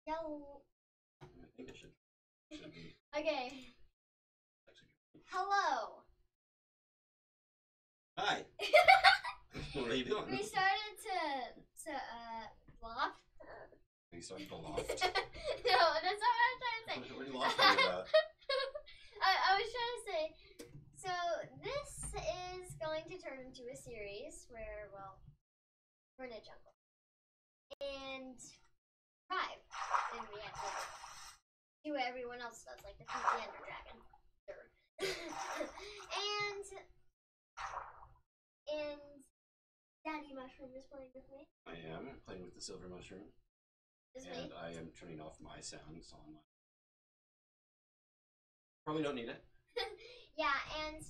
Yo. I think it should be. Okay. Hello. Hi. What are you doing? We started to loft. We started to loft. No, that's not what I'm trying to say. What are you laughing about? I was trying to say. So this is going to turn into a series where, well, we're in a jungle and thrive, and we have to do what everyone else does, like defeat the Ender Dragon. Sure. and Daddy Mushroom is playing with me. I am playing with the silver mushroom. And I am turning off my sounds on my. Probably don't need it. Yeah, and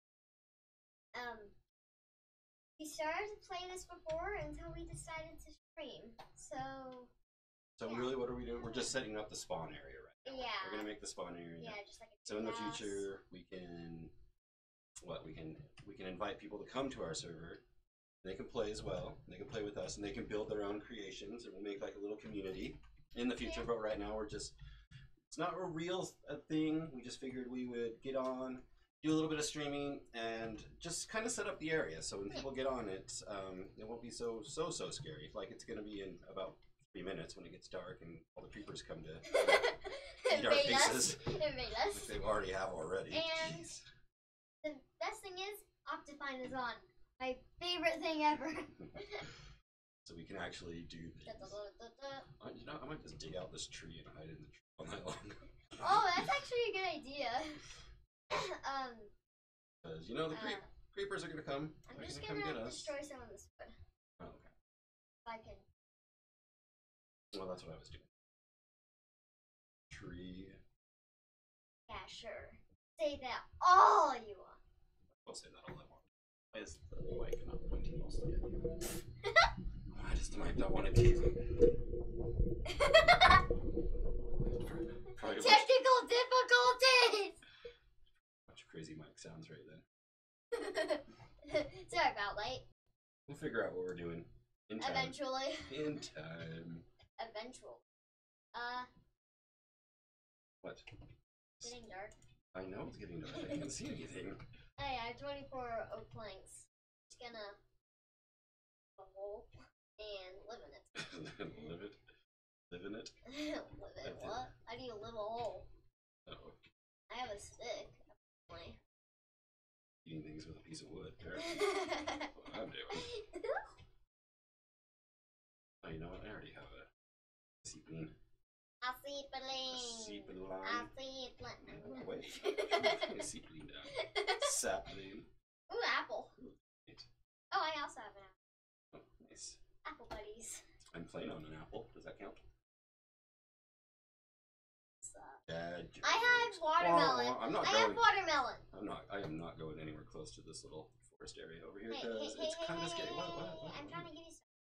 we started to play this before until we decided to stream. So yeah. Really, what are we doing? We're just setting up the spawn area right now. Yeah. We're gonna make the spawn area. Yeah, just like a so in the future we can invite people to come to our server. They can play as well. They can play with us, and they can build their own creations, and we'll make like a little community in the future. Yeah. But right now, it's not a real thing. We just figured we would get on, do a little bit of streaming, and just kind of set up the area. So when people get on it, it won't be so scary. Like it's gonna be in about 3 minutes when it gets dark and all the creepers come to eat our faces. Invade us. Which they already have already. And jeez. The best thing is, Optifine is on. My favorite thing ever. So we can actually do things. You know, I might just dig out this tree and hide in the tree all night long. Oh, that's actually a good idea. Because you know the creepers are gonna come. I'm just gonna destroy some of this wood. Oh, okay. If I can. Well, that's what I was doing. Tree. Yeah, sure. Say that all you want. I'll say that all I want. Why is the mic not pointing mostly at you? Why does the mic not want to tease me? Technical difficulties! Bunch of crazy mic sounds right then. Sorry about late. We'll figure out what we're doing. In time. Eventually. In time. Eventually. What? Getting dark. I know it's getting dark. I can't see anything. Hey, I have 24 oak planks. Just gonna a hole and live in it. Live it? Live in it? Live it? What? How do you live a hole? Oh. I have a stick, apparently. Eating things with a piece of wood. That's what I'm doing. Oh, you know what? I already have a seedling. A seedling. A seedling. Wait. A seedling down. Sapling. Ooh, apple. Right. Oh, I also have an apple. Oh, nice. Apple buddies. I'm playing on an apple. Does that count? I have watermelon. Oh, I'm not I have watermelon. I am not going anywhere close to this little forest area over here because it's kind of scary. What? I'm trying to give you some.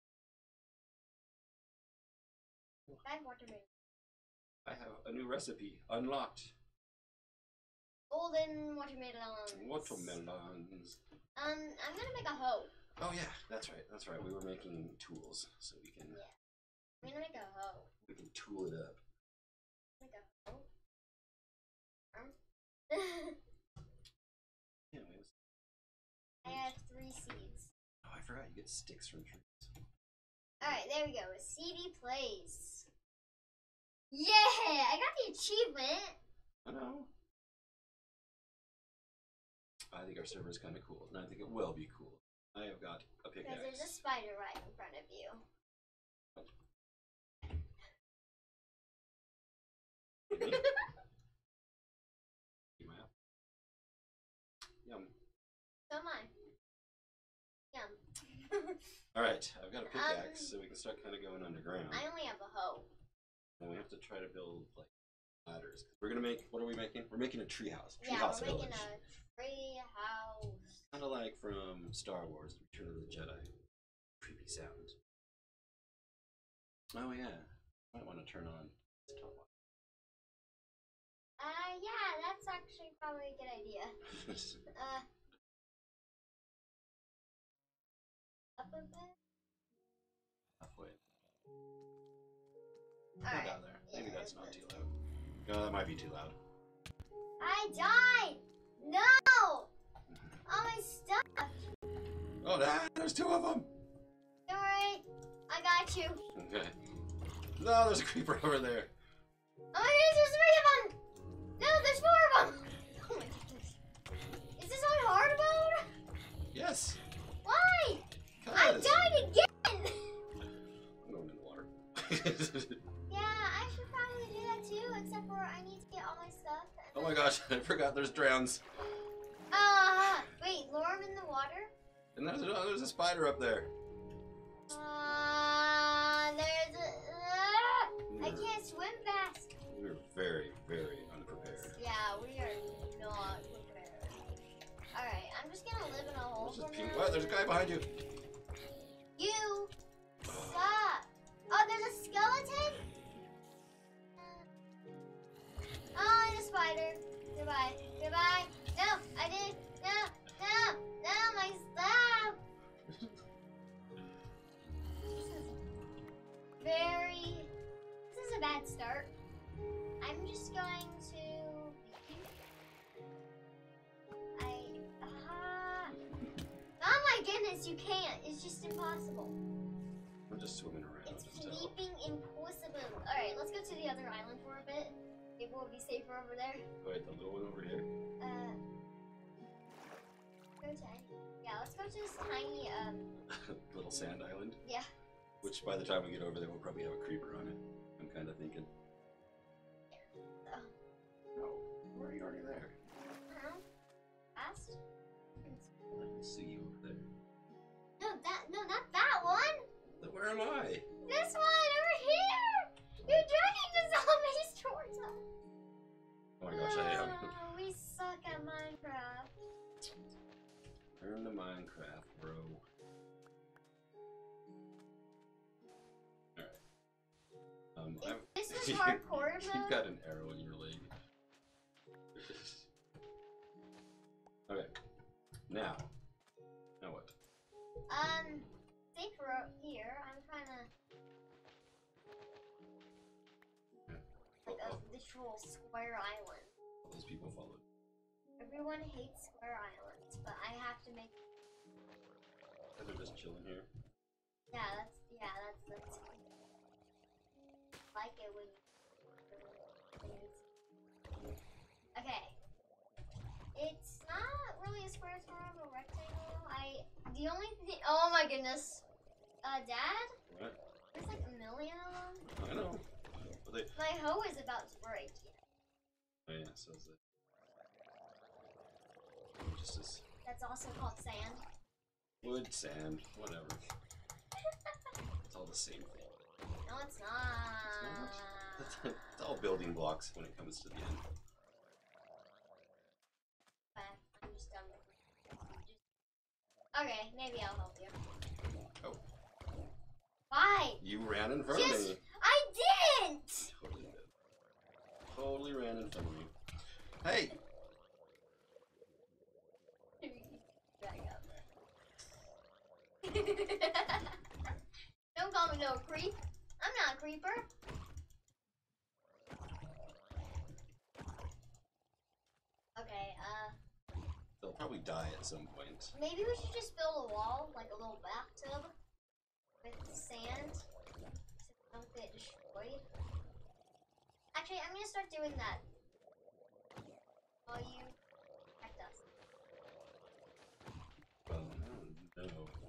I have watermelon. I have a new recipe unlocked. Golden watermelons. Watermelons. I'm gonna make a hoe. Oh yeah, that's right. That's right. We were making tools so we can. Yeah. I'm gonna make a hoe. We can tool it up. Make a hoe. Anyways. I have 3 seeds. Oh, I forgot you get sticks from trees. Alright, there we go. CD plays. Yeah! I got the achievement! I know. I think our server is kind of cool, and I think it will be cool. I have got a pickaxe. Because there's a spider right in front of you. Yum. So am I. Yum. Alright, I've got a pickaxe, so we can start kind of going underground. I only have a hoe. And we have to try to build, like, ladders. We're gonna make, what are we making? We're making a treehouse. Yeah, we're making a tree house. Kind of like from Star Wars, Return of the Jedi. Creepy sounds. Oh yeah, might want to turn on this top one. Yeah, that's actually probably a good idea. Up a bit? Halfway. Alright. Maybe that's not too loud. No, that might be too loud. I died! No! All my stuff! Oh, there's two of them! Don't worry, I got you. Okay. No, there's a creeper over there. Oh my goodness, there's 3 of them! No, there's 4 of them! Oh my goodness. Is this on hard mode? Yes. Why? I Cause. died again! I'm going in the water. Yeah, I should probably do that too, except for I need to get all my stuff. Oh my gosh, I forgot there's drowns. Wait, lure 'em in the water? And there's a spider up there. There's a... I can't swim fast. We're very, very unprepared. Yeah, we are not prepared. Alright, I'm just gonna live in a hole Let's just for peek. now. What? There's a guy behind you. You suck. Oh, there's a skeleton? Oh, and a spider. Goodbye. Goodbye. No, I did. No, my stuff. This is a bad start. I'm just going to. Oh my goodness, you can't. It's just impossible. I'm just swimming around. It's until- flipping impossible. Alright, let's go to the other island for a bit. Maybe we'll be safer over there. Wait, the little one over here. Go to yeah, let's go to this tiny, Little sand island. yeah. Which by the time we get over there, we'll probably have a creeper on it. I'm kind of thinking. So, No, we're already there. fast? I can see you over there. No, not that one! Then where am I? This one, over here! You're dragging the zombies towards us! Oh my gosh, I am. Oh, we suck at Minecraft. Turn to Minecraft, bro. Alright. This is hardcore You've mode. got an arrow in your leg. Okay. Now what? Stay for here. I'm trying to like a literal square island. All those people followed. Everyone hates square islands, but I have to make. They're just chilling here. Yeah, that's like it when. Okay. It's not really a square, it's more of a rectangle. The only thing. Oh my goodness. Dad? What? There's like a million of them. I know. But they. My hoe is about to break. Oh yeah, so is it. Just as That's also called sand. wood, sand, whatever. It's all the same thing. No, it's not. It's all building blocks when it comes to the end. I'm just done with it. Okay, maybe I'll help you. Oh. Why? You ran in front of me. I didn't! Totally did. Totally ran in front of me. Hey! Don't call me no creep. I'm not a creeper. Okay, They'll probably die at some point. maybe we should just build a wall, like a little bathtub, with sand, so we don't get destroyed. Actually, I'm gonna start doing that. While you protect us. Well, no.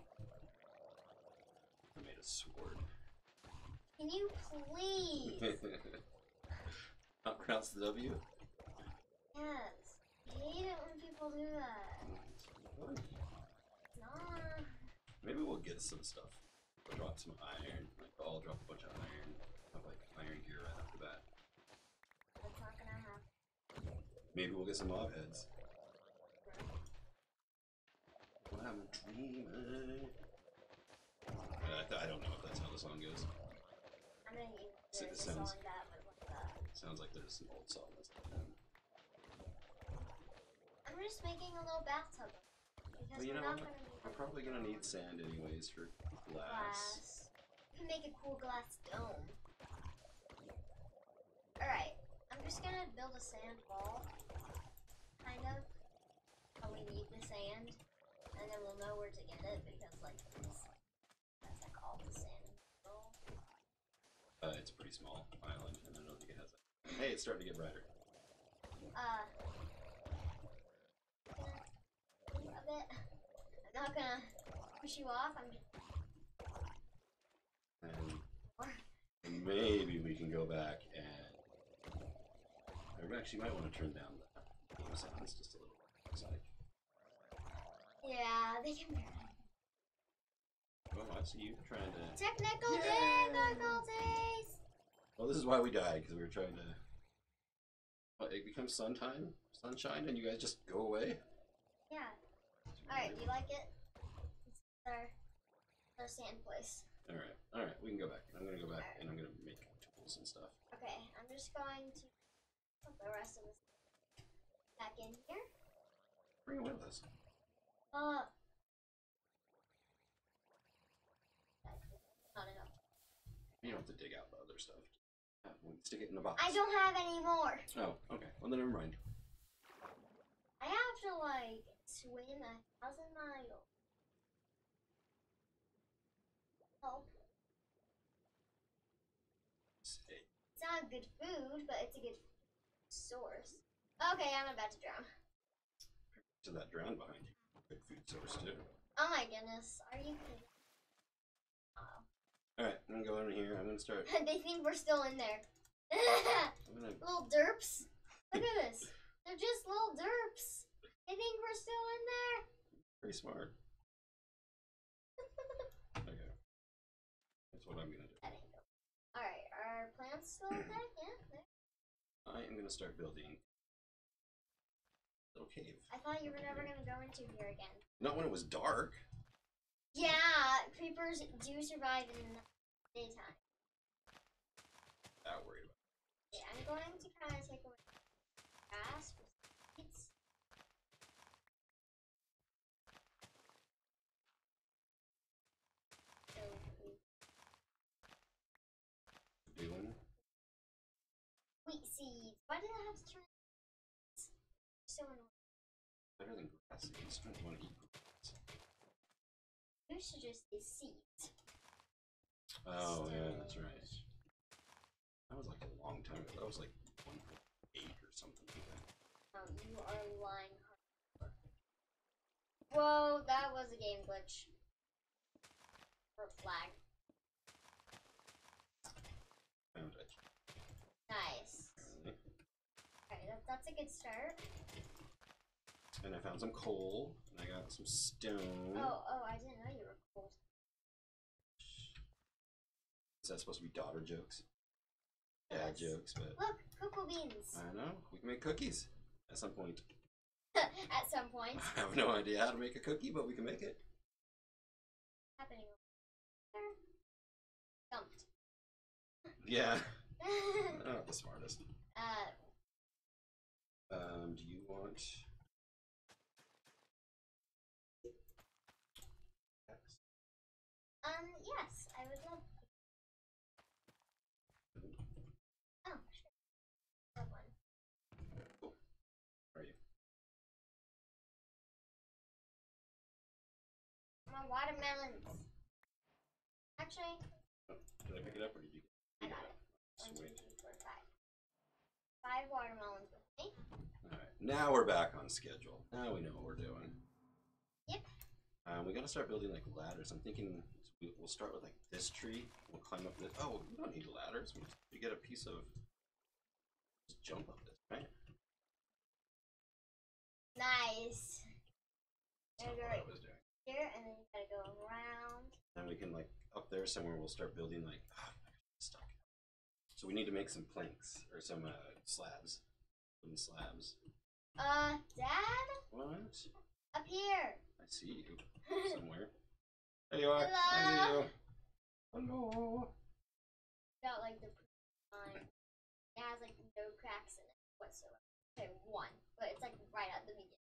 I made a sword. Can you please? Not pronounce the W? Yes. I hate it when people do that. What? Nah. Maybe we'll get some stuff. We'll drop some iron. Like, I'll drop a bunch of iron. Have like iron gear right off the bat. That's not gonna happen. Maybe we'll get some mob heads. Well, I'm dreaming. I don't know if that's how the song goes. I'm gonna use So this it sounds- song that, but what's that? Sounds like there's some old song that's like that. I'm just making a little bathtub. Because Well, you we're know not what? gonna need We're probably gonna need sand anyways for glass. glass. You can make a cool glass dome. build a sand wall, kind of. How we need the sand, and then we'll know where to get it because like that's like all the sand. It's a pretty small island, and I don't think it has that. Hey, it's starting to get brighter. A bit. I'm not gonna push you off. I'm just. And maybe we can go back and. I actually might want to turn down the game sounds just a little bit. Yeah, they can be. Oh, I see you trying to. Technical difficulties! Well, this is why we died, because we were trying to. What, it becomes sunshine, and you guys just go away? Yeah. Alright, do you like it? It's our sand place. Alright, we can go back. I'm gonna go back and I'm gonna make tools and stuff. Okay, I'm just going to put the rest of this back in here. Bring it with us. Not enough. You don't have to dig out the other stuff. We can stick it in the box. I don't have any more. Oh, okay. Well, then never mind. I have to, like, swim 1,000 miles. Help. It's not good food, but it's a good source. Okay, I'm about to drown. To that drown behind you. Good food source, too. Oh my goodness. Are you kidding? Alright, I'm gonna go in here. I'm gonna start. They think we're still in there. Little derps. Look at this. They're just little derps. They think we're still in there. Pretty smart. Okay. That's what I'm gonna do. Alright, are plants still okay? Yeah, there. I am gonna start building a little cave. I thought you were never gonna go into here again. Not when it was dark. Yeah, creepers do survive in the daytime. Not worried about it. Yeah, I'm going to kind of take away grass for seeds. Doing? Wheat seeds. Why did I have to turn? So annoying. Better than grass seeds. I don't want to eat grass. You should just say seeds. Oh, yeah, that's right. That was like a long time ago. That was like 1.8 or something like that. You are lying. Whoa, that was a game glitch. Or flag. Found it. Nice. Okay, that's a good start. And I found some coal, and I got some stone. Oh, I didn't know you were cool. Is that supposed to be daughter jokes? Dad jokes, but... Look, cocoa beans. I know. We can make cookies at some point. At some point. I have no idea how to make a cookie, but we can make it. Happening over there. Dumped. Yeah. Not the smartest. Do you want... Yes, I would love. Oh, sure. Love one. Cool. Where are you? My watermelons. Actually, Oh, did I pick it up or did you? I got it. 1, 2, Sweet. 3, 4, 5. 5 watermelons with me. Alright, now we're back on schedule. Now we know what we're doing. Yep. We gotta start building like ladders. I'm thinking we'll start with like this tree. We'll climb up this. Oh, we don't need ladders. We get a piece of. Just jump up this, right? Nice. That's not what I was doing. Here, and then you gotta go around. And we can like up there somewhere. We'll start building like. Oh, I'm stuck. So we need to make some planks or some slabs. Wooden slabs. Dad? What? Up here. I see you somewhere. There you are. Hello. I see you. Hello. Got like the line. It has like no cracks in it whatsoever. Okay, one, but it's like right at the beginning.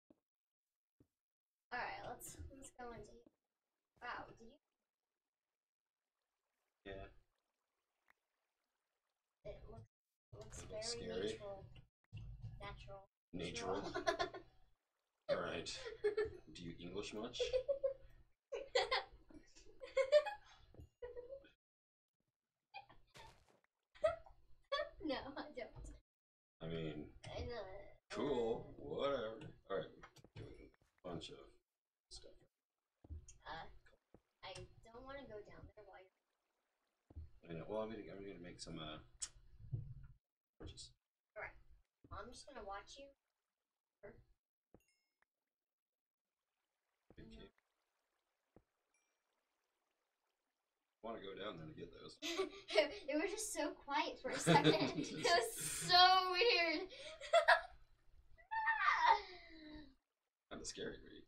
All right, let's go into here. Wow, did you? Yeah. It looks It looks very scary. natural. Natural. Alright. Do you English much? No, I don't. I mean, I know. cool. Whatever. Alright. Doing a bunch of stuff. I don't want to go down there while you're... I know. Well, I'm gonna make some torches. Alright. I'm just gonna watch you. Good cave. I want to go down there to get those. It was just so quiet for a second. It was so weird. Kind of scary, right?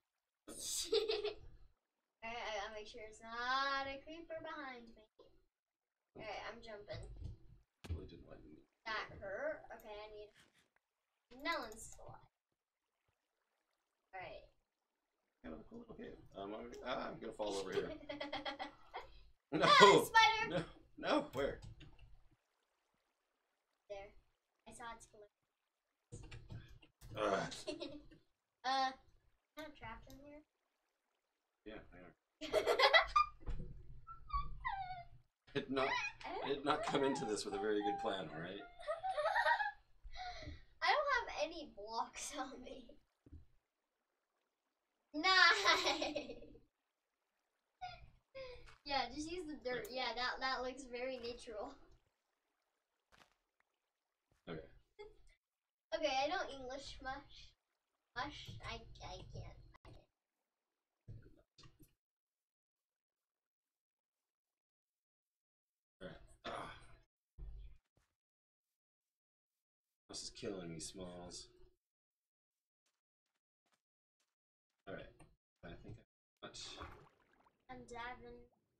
Alright, I'll make sure it's not a creeper behind me. Alright, I'm jumping. Really didn't like me. That hurt. Okay, I need melon slide. Alright. Kind of a cool little cave. I'm gonna fall over here. No! Ah, spider! No! Where? There. I saw its glitter. Kind of trapped in here. Yeah, I are. I did not come into this with a very good plan, alright? I don't have any blocks on me. Nice! Yeah, just use the dirt. Yeah, that looks very natural. Okay. Okay, I don't English much. I can't. Alright. This is killing me, Smalls. Alright. I think I got... I'm diving.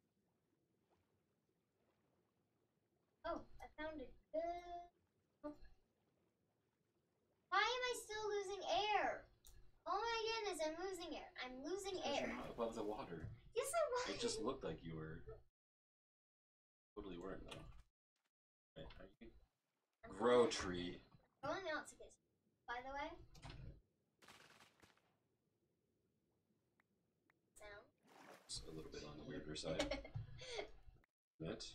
Oh, I found a good... Why am I still losing air? Oh my goodness, I'm losing air. I'm losing air. You're not above the water. Yes, I was. It just looked like you were. Totally weren't, though. Right, are you? Grow tree. Going out to get, by the way. Sound. It's a little bit on the weirder side. Mint.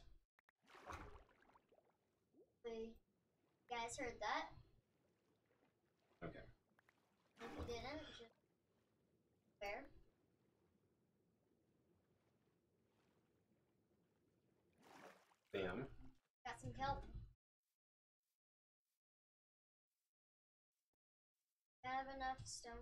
You guys heard that? Okay. If you didn't, just where? Bam. Got some kelp. I have enough stone.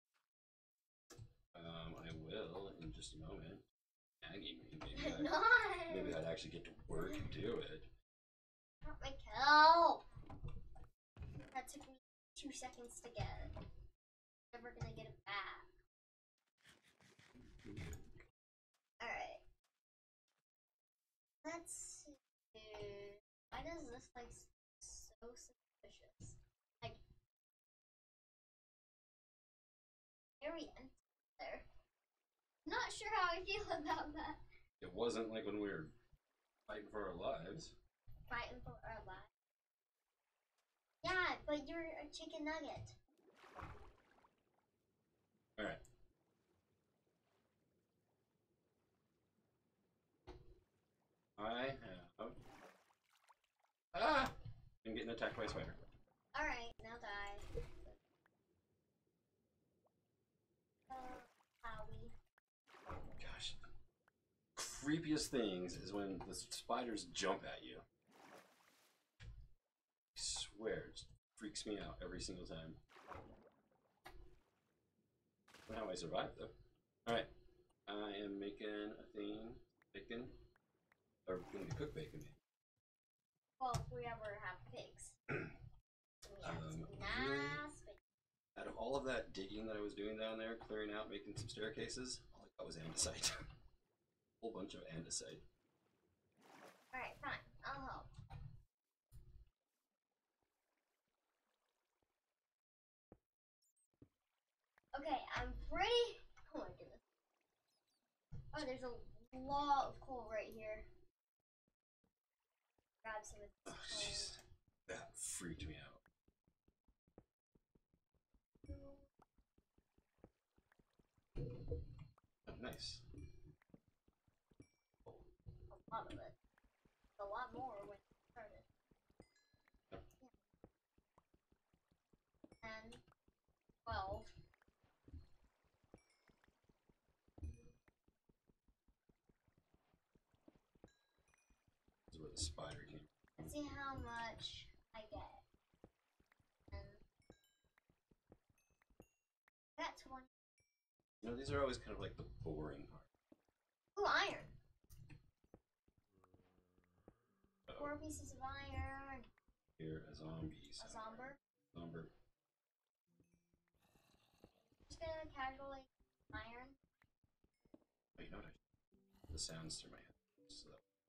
I will in just a moment. Nagging me. Maybe I'd actually get to work and do it. Not my kelp. That took me 2 seconds to get. Never gonna get it back. Alright. Let's see. Why does this like so suspicious? Like very empty there. Not sure how I feel about that. It wasn't like when we were fighting for our lives. Fighting for our lives. Yeah, but you're a chicken nugget. Alright. I have... Ah! I'm getting attacked by a spider. Alright, now die. Howie. Gosh. Creepiest things is when the spiders jump at you. I swear, it freaks me out every single time. Not how I survived, though. Alright. I am making a thing. Bacon. Or gonna be cooked bacon. Well, if we ever have pigs. Really? Nice. Out of all of that digging that I was doing down there, clearing out, making some staircases, all I got was andesite. A whole bunch of andesite. Alright, fine. I'll help. Okay, I'm pretty... Oh my goodness. Oh, there's a lot of coal right here. Grab some of this Oh, coal. jeez. That freaked me out. Nice. A lot of it. A lot more when it started. Yep. Yeah. 10, 12. This is where the spider came. Let's see how much I get. And I got 20. You know, these are always kind of like the boring part. Ooh, iron. Uh-oh. 4 pieces of iron. Here, a zombie. A zomber. Zomber. Just gonna casually iron. Wait, you know what? The sounds through my head. So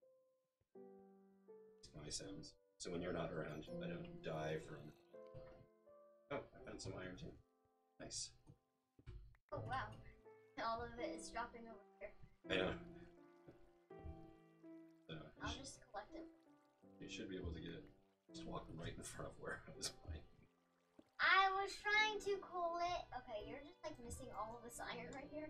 it's my sounds. So when you're not around, I don't die from. Oh, I found some iron too. Nice. Oh wow. All of it is dropping over here. I know. I'll just collect it. You should be able to get. Just walk right in front of where I was playing. I was trying to cool it. Okay, you're just like missing all of this iron right here.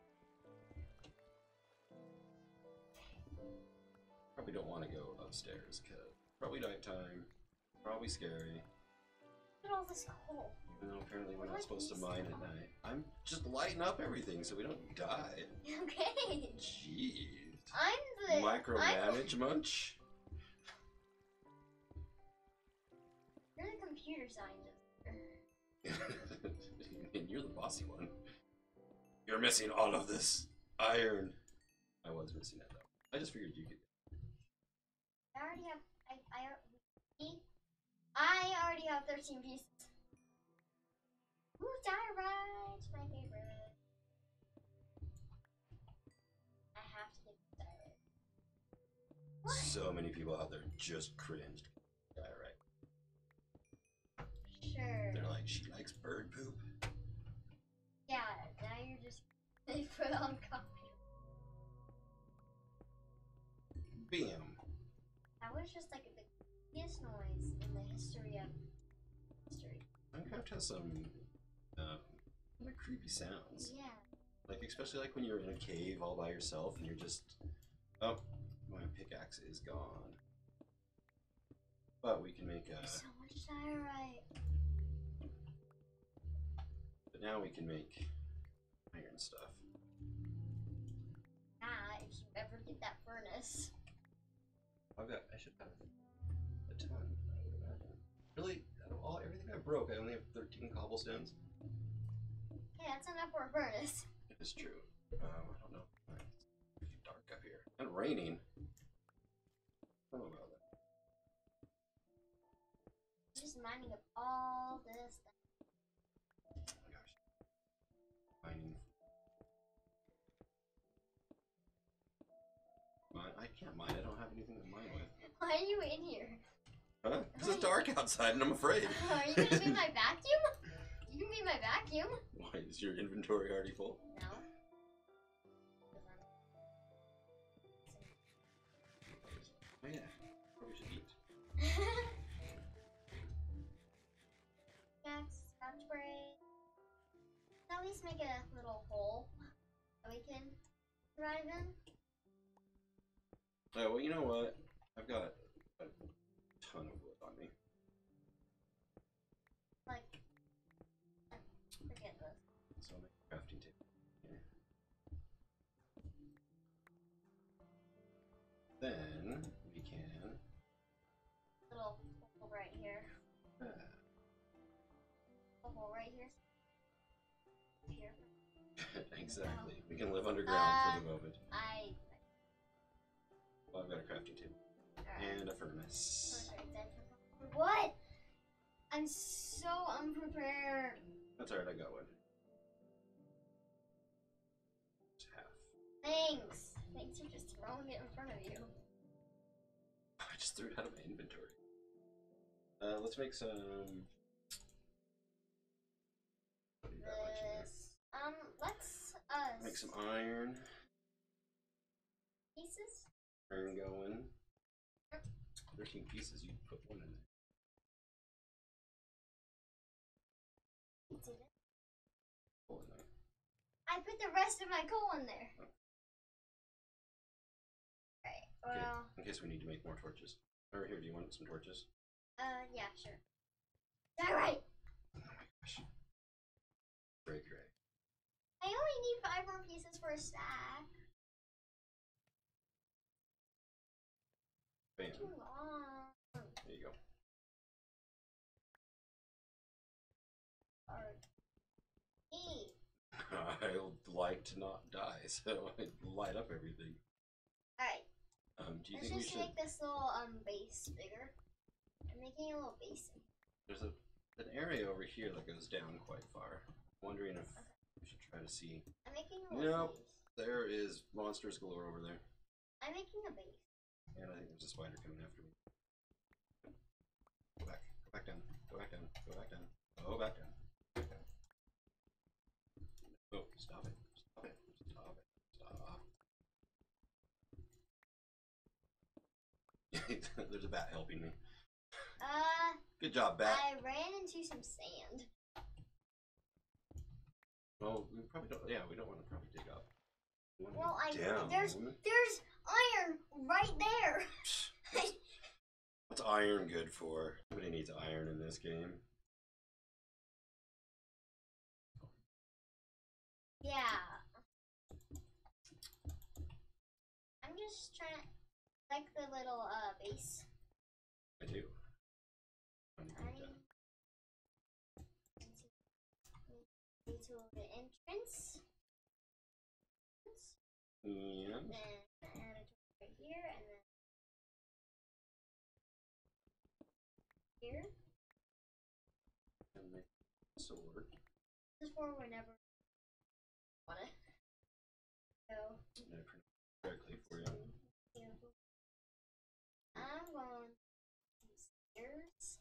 Probably don't want to go upstairs because probably nighttime, probably scary. Look at all this coal. Even though apparently we're not supposed to mine at night. I'm just lighting up everything so we don't die. Okay. Jeez. I'm the Micromanage munch? You're the computer scientist. And you're the bossy one. You're missing all of this iron. I was missing it though. I just figured you could. I already have. I already have 13 pieces. Ooh, diorite, my favorite. I have to get diorite. What? So many people out there just cringed. Diorite. Sure. They're like, she likes bird poop. Yeah, now you're just they put on copy. Bam. That was just like the biggest noise in the history of history. Minecraft has some like creepy sounds. Yeah. Like especially like when you're in a cave all by yourself and you're just, oh, my pickaxe is gone. But we can make a. So much diorite. But now we can make iron stuff. Ah, if you ever get that furnace. I should have a ton, I would imagine. Really, out of everything I broke, I only have 13 cobblestones. Yeah, that's enough for a furnace. It is true. I don't know. It's pretty dark up here. And raining. I don't know about that. I'm just mining up all this stuff. Oh my gosh. Mining. I can't mine. I don't have anything to mine with. Why are you in here? Huh? Because it's dark outside and I'm afraid. Are you gonna be my vacuum? You can be my vacuum. Why, is your inventory already full? No. Oh yeah. Probably should eat. Yes, scotch spray. At least make a little hole that we can drive in. Oh, well, you know what? I've got a ton of wood on me. Like, forget this. So I'll make a crafting table. Here. Then we can. Little hole right here. A hole right here. Here. Exactly. We can live underground for the moment. Well, I've got a crafting table. Alright. And a furnace. What? I'm so unprepared. That's alright, I got one. It's half. Thanks. Thanks for just throwing it in front of you. I just threw it out of my inventory. Let's make some. Don't need that much in there. Let's Make some iron. Pieces. Iron going. 13 pieces. You put one in there. Did it? Pull in there. I I put the rest of my coal in there. Right. Well. Okay. In case we need to make more torches. Over here, do you want some torches? Yeah, sure. Alright. Oh my gosh. Great, great. I only need 5 more pieces for a stack. Bam. Too long. There you go. I like to not die, so I light up everything. Alright. Do you Let's think we just should? make this little base bigger. I'm making a little basin. There's an area over here that goes down quite far. I'm wondering if we should try to see. I'm making a little Nope. base. There is monsters galore over there. I'm making a base. And I think there's a spider coming after me. Go back. Go back down. Go back down. Go back down. Go back down. Back down. Oh, stop it. Stop it. Stop it. Stop. There's a bat helping me. Good job, bat. I ran into some sand. Well, we probably don't. Yeah, we don't want to probably dig up. We want to Well, dig down. there's iron right there. What's iron good for? Nobody needs iron in this game. Yeah. I'm just trying to like the little base. I do. To the entrance. Yeah. Then add it right here and then here. And make a sword. This is for whenever you want to go. I'm gonna print it correctly for you. I'm going to stairs.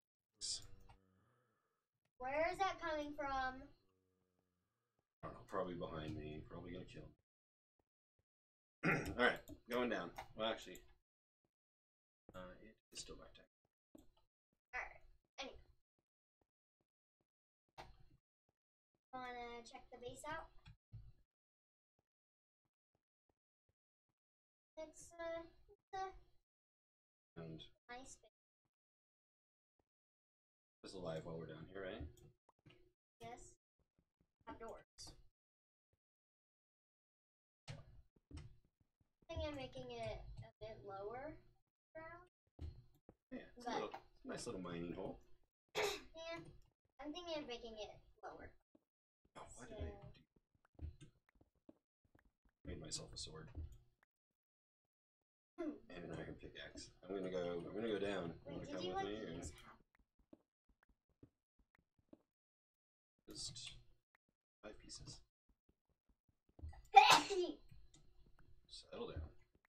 Where is that coming from? I don't know, probably behind me. Probably gonna kill me. Alright, going down. Well, actually, it is still back down. Alright, anyway. Wanna check the base out? It's a And nice base. it's alive while we're down here, right? Yes. Have doors. I think I'm making it a bit lower ground. Yeah, it's But- a nice little mining hole. Yeah, I'm thinking of making it lower. Oh, what did I do? Made myself a sword. And an iron pickaxe. I'm gonna go down. Wait, Wanna did come you with like me? Or use half? just 5 pieces. Settle down.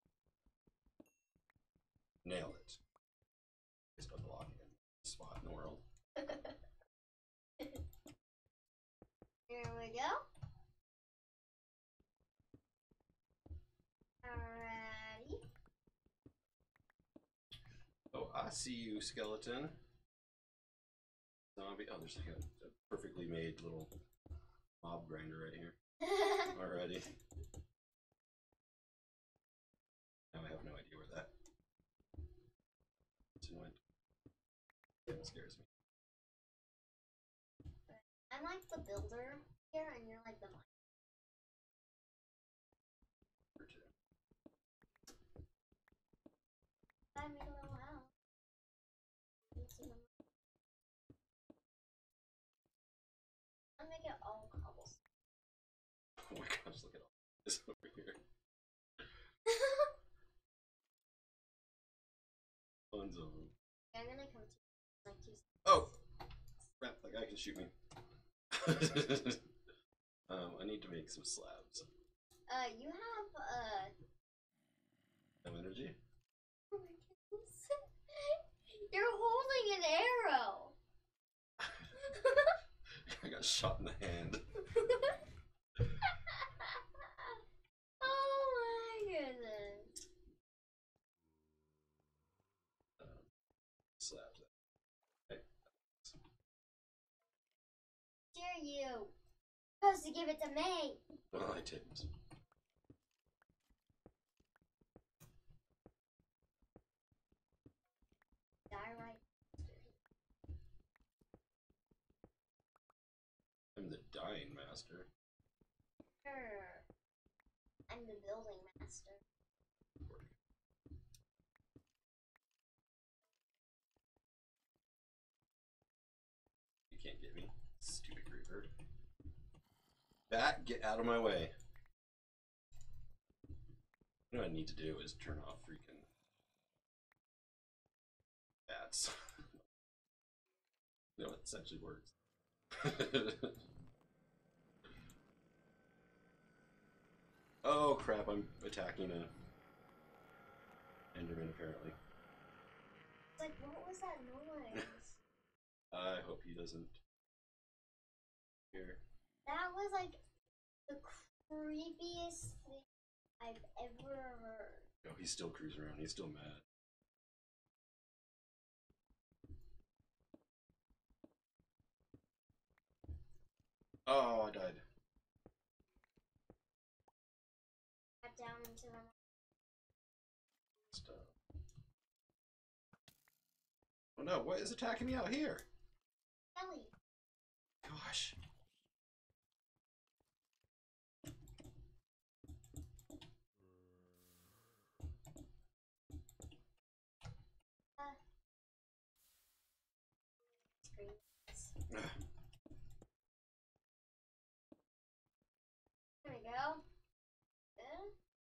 Nailed it. Just a block in spot in the world. Here we go. Alrighty. Oh, I see you, skeleton. Zombie. Oh, there's like a perfectly made little mob grinder right here already. Now I have no idea where that went. It scares me. I'm like the builder here, and you're like the miner. I made a little house. I'll make it all cobblestone. Oh my gosh, look at all this over here. Tons of them. I'm gonna come to you in like 2 seconds. Oh! Crap, that guy can shoot me. I need to make some slabs. You have, No energy? oh my goodness. You're holding an arrow! I got shot in the hand. Oh my goodness. Slabs. Okay. Dare you? supposed to give it to me. Well, I didn't. Diorite. I'm the dying master. I'm the building master. You can't get me, stupid creeper. Bat, get out of my way. You know what I need to do is turn off freaking bats. No, it essentially works. Oh crap, I'm attacking a Enderman apparently. It's like, what was that noise? I hope he doesn't hear. That was like the creepiest thing I've ever heard. Oh, he's still cruising around. He's still mad. Oh, I died. Got down into the Stuff. Oh no, what is attacking me out here? belly. Gosh. Screens. There we go. Good.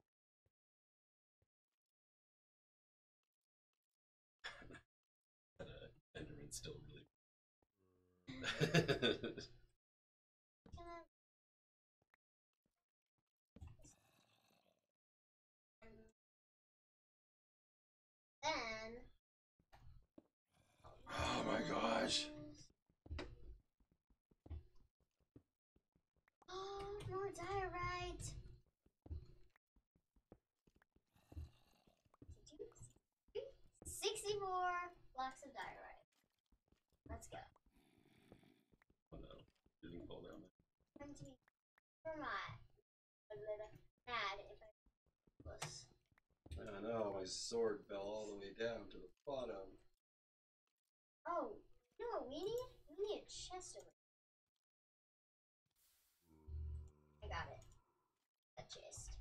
That Enderman's still really. Then. Oh my gosh. Oh, more diorite. 64 blocks of diorite. Let's go. Oh no, didn't fall down there. I'm going to be mad if I was. I know, my sword fell all the way down to the bottom. Oh, you know what we need? We need a chest over here. I got it. A chest.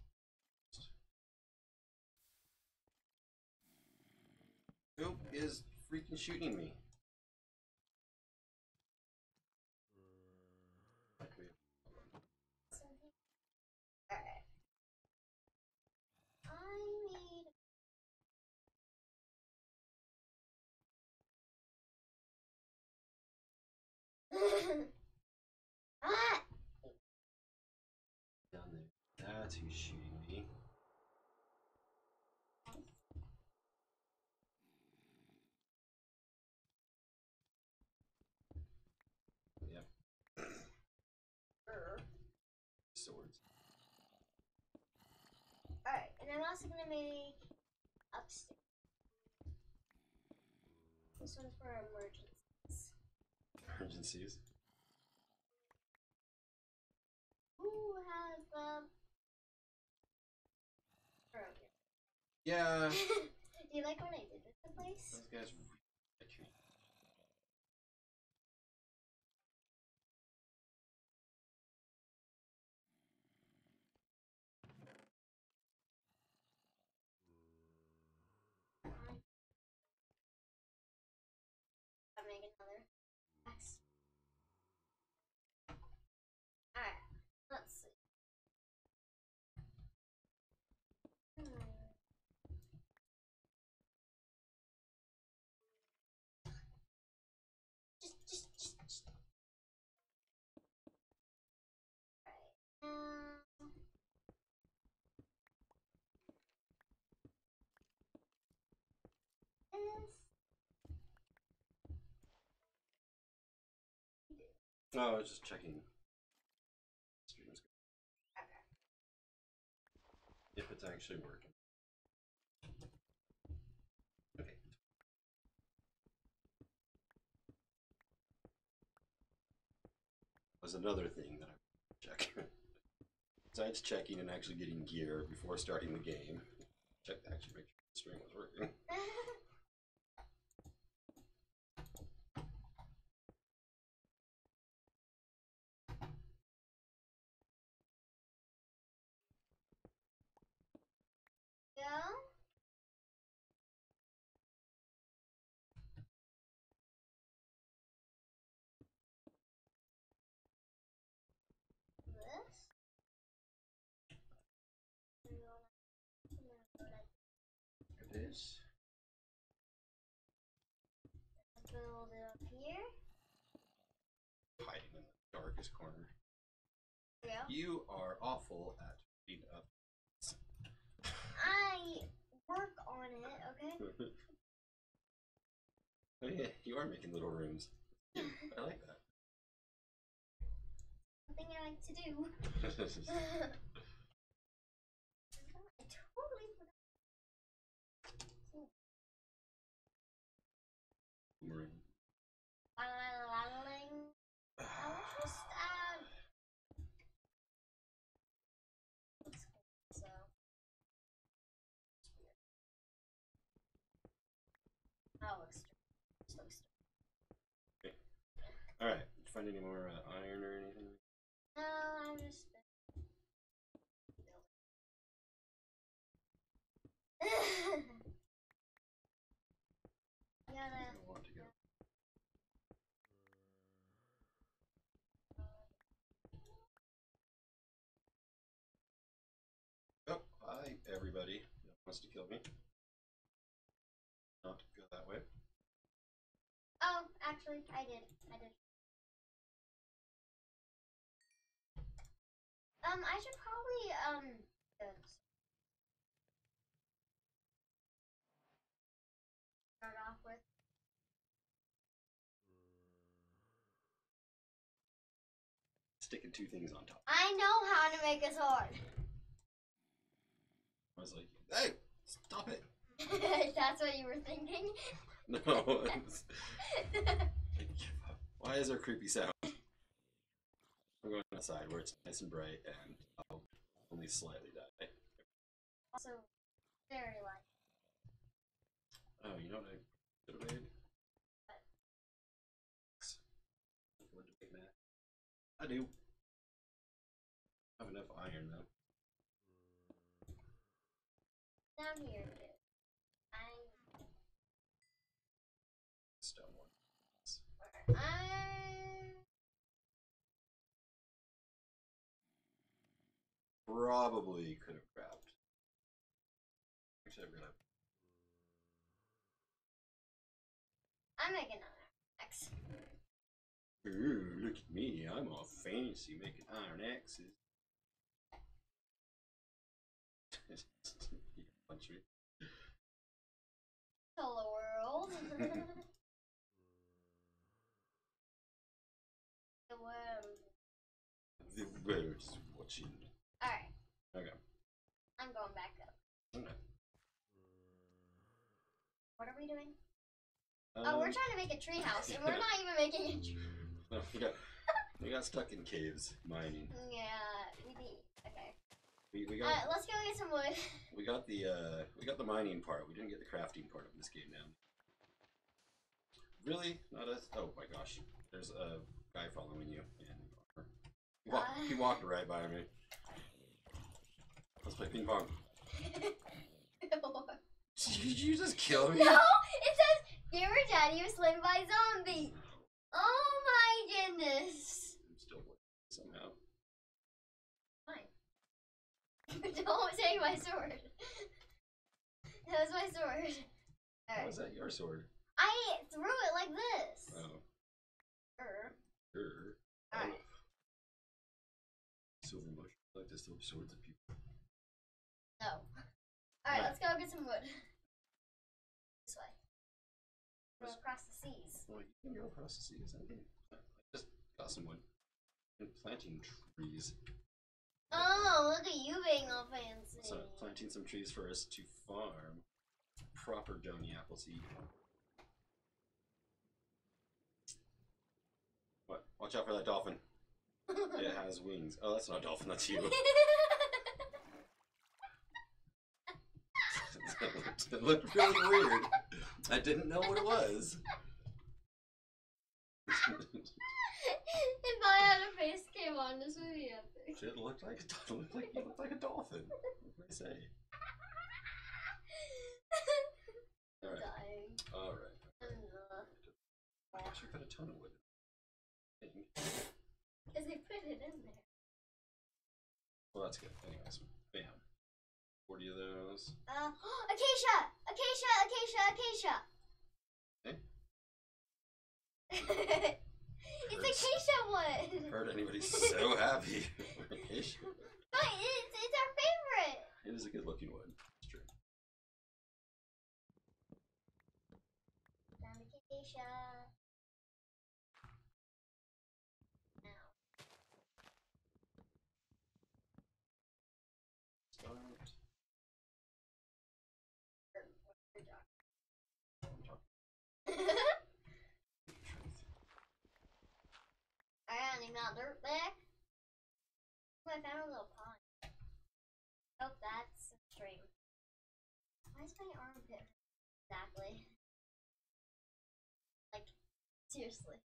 Who is freaking shooting me? Alright. I need. Ah! Down there. That's who's shooting me. Yep. Swords. Alright, and I'm also gonna make upstairs. This one's for emergencies. Emergencies. Who has the. Yeah. Do you like when I did this in place? Those guys really like me. I'll make another axe. Alright, let's see. Just. Alright. No, I was just checking. Stream's good. Okay. If it's actually working. Okay. Was another thing that I checked. check. Besides checking and actually getting gear before starting the game, check to actually make sure the string was working. Go. This. It is. Build it up here. Hiding in the darkest corner. Yeah. You are awful at reading up. I work on it, okay? Oh yeah, you are making little rooms. I like that. Something I like to do. I totally forgot. Maroon. I was just looks cool, so that looks strange. Okay. Alright, did you find any more iron or anything? No, I'm just I gotta. don't want to go. Oh, hi everybody that wants to kill me. Not go that way. Oh, actually, I did. I should probably start off with. Sticking two things on top. I know how to make a sword. I was like, hey, stop it. That's what you were thinking? No. Why is there a creepy sound? I'm going outside where it's nice and bright and I'll only slightly die. Also, very light. Oh, you know what I should have made? Wood to make that. I do. I have enough iron though. Down here, dude. Stone one. Probably could have grabbed. Actually, I'm gonna. I'm making another X. Ooh, look at me. I'm all fancy making iron axes. You can punch me. Hello, world. The world. The world's watching. Alright. Okay. I'm going back up. Okay. What are we doing? Oh, we're trying to make a tree house, and we're not even making a tree. No, we got stuck in caves mining. Yeah, we need. Okay. We got. Let's go get some wood. We got the mining part. We didn't get the crafting part of this game now. Really? Not us? Oh my gosh. There's a guy following you. He walked right by me. Let's play ping pong. Did you just kill me? No! It says, your daddy was slain by zombie. Oh my goodness. I'm still winning somehow. Fine. Don't take my sword. That was my sword. How is that your sword? I threw it like this. Oh. Alright. Silver motion. I like to throw swords at people. No. Alright, let's go get some wood. This way. Go across the seas. Well, you can go across the seas. I just got some wood. I'm planting trees. Oh, look at you being all fancy. So planting some trees for us to farm proper Donny Appleseed. What? Watch out for that dolphin. It has wings. Oh, that's not a dolphin. That's you. It looked really weird. I didn't know what it was. If I had a face cam on, this would be epic. It looked like a dolphin. What can I say? All right. Dying. All right. Gosh, we got a ton of wood. Because they put it in there. Well, that's good. Anyways, bam. 40 of those. Acacia! Acacia! Acacia! Acacia! It's acacia wood! Heard anybody's so happy with acacia. But it's our favorite! It is a good looking wood. It's true. Found acacia. Now. Start. I got any Mount Dirt back? Oh, I found a little pond. Oh, that's a stream. Why is my armpit exactly? Like, seriously.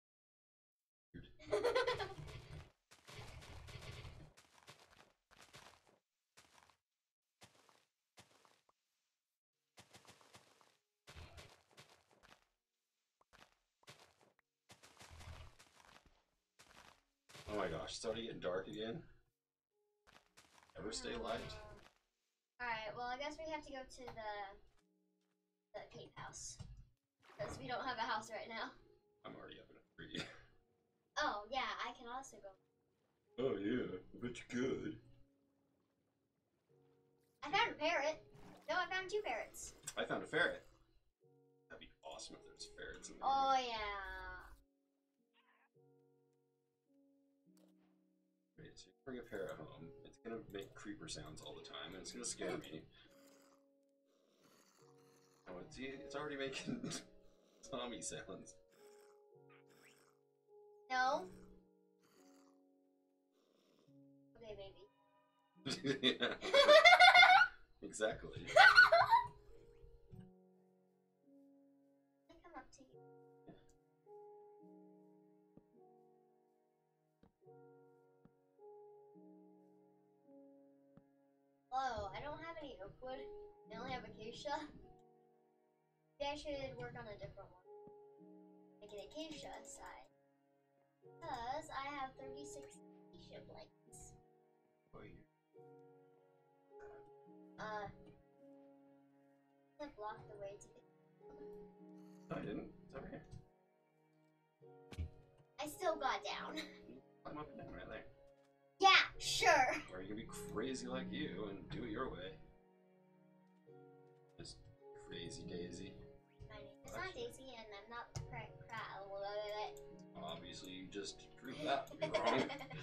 Oh my gosh, it's already getting dark again. Ever stay light? Alright, well, I guess we have to go to the cave house. Because we don't have a house right now. I'm already up in a tree. Oh, yeah, I can also go. Oh yeah, I bet you could. I found a parrot. No, I found 2 parrots. I found a ferret. That'd be awesome if there's ferrets in there. Oh, yeah. Wait, so you bring a parrot home. It's gonna make creeper sounds all the time, and it's gonna scare me. Oh, it's already making zombie sounds. No. Okay, baby. Yeah. Exactly. I come up to you. Whoa, I don't have any oak wood. I only have acacia. Maybe I should work on a different one. Make an acacia side. Because I have 36 acacia planks. Oh, yeah. That blocked the way to the. No, I didn't. It's over here. I still got down. Climb up and down right there. Yeah, sure. Or you can be crazy like you and do it your way. Just crazy Daisy. My name is not Daisy, and I'm not crack. Obviously, you just proved that to be wrong.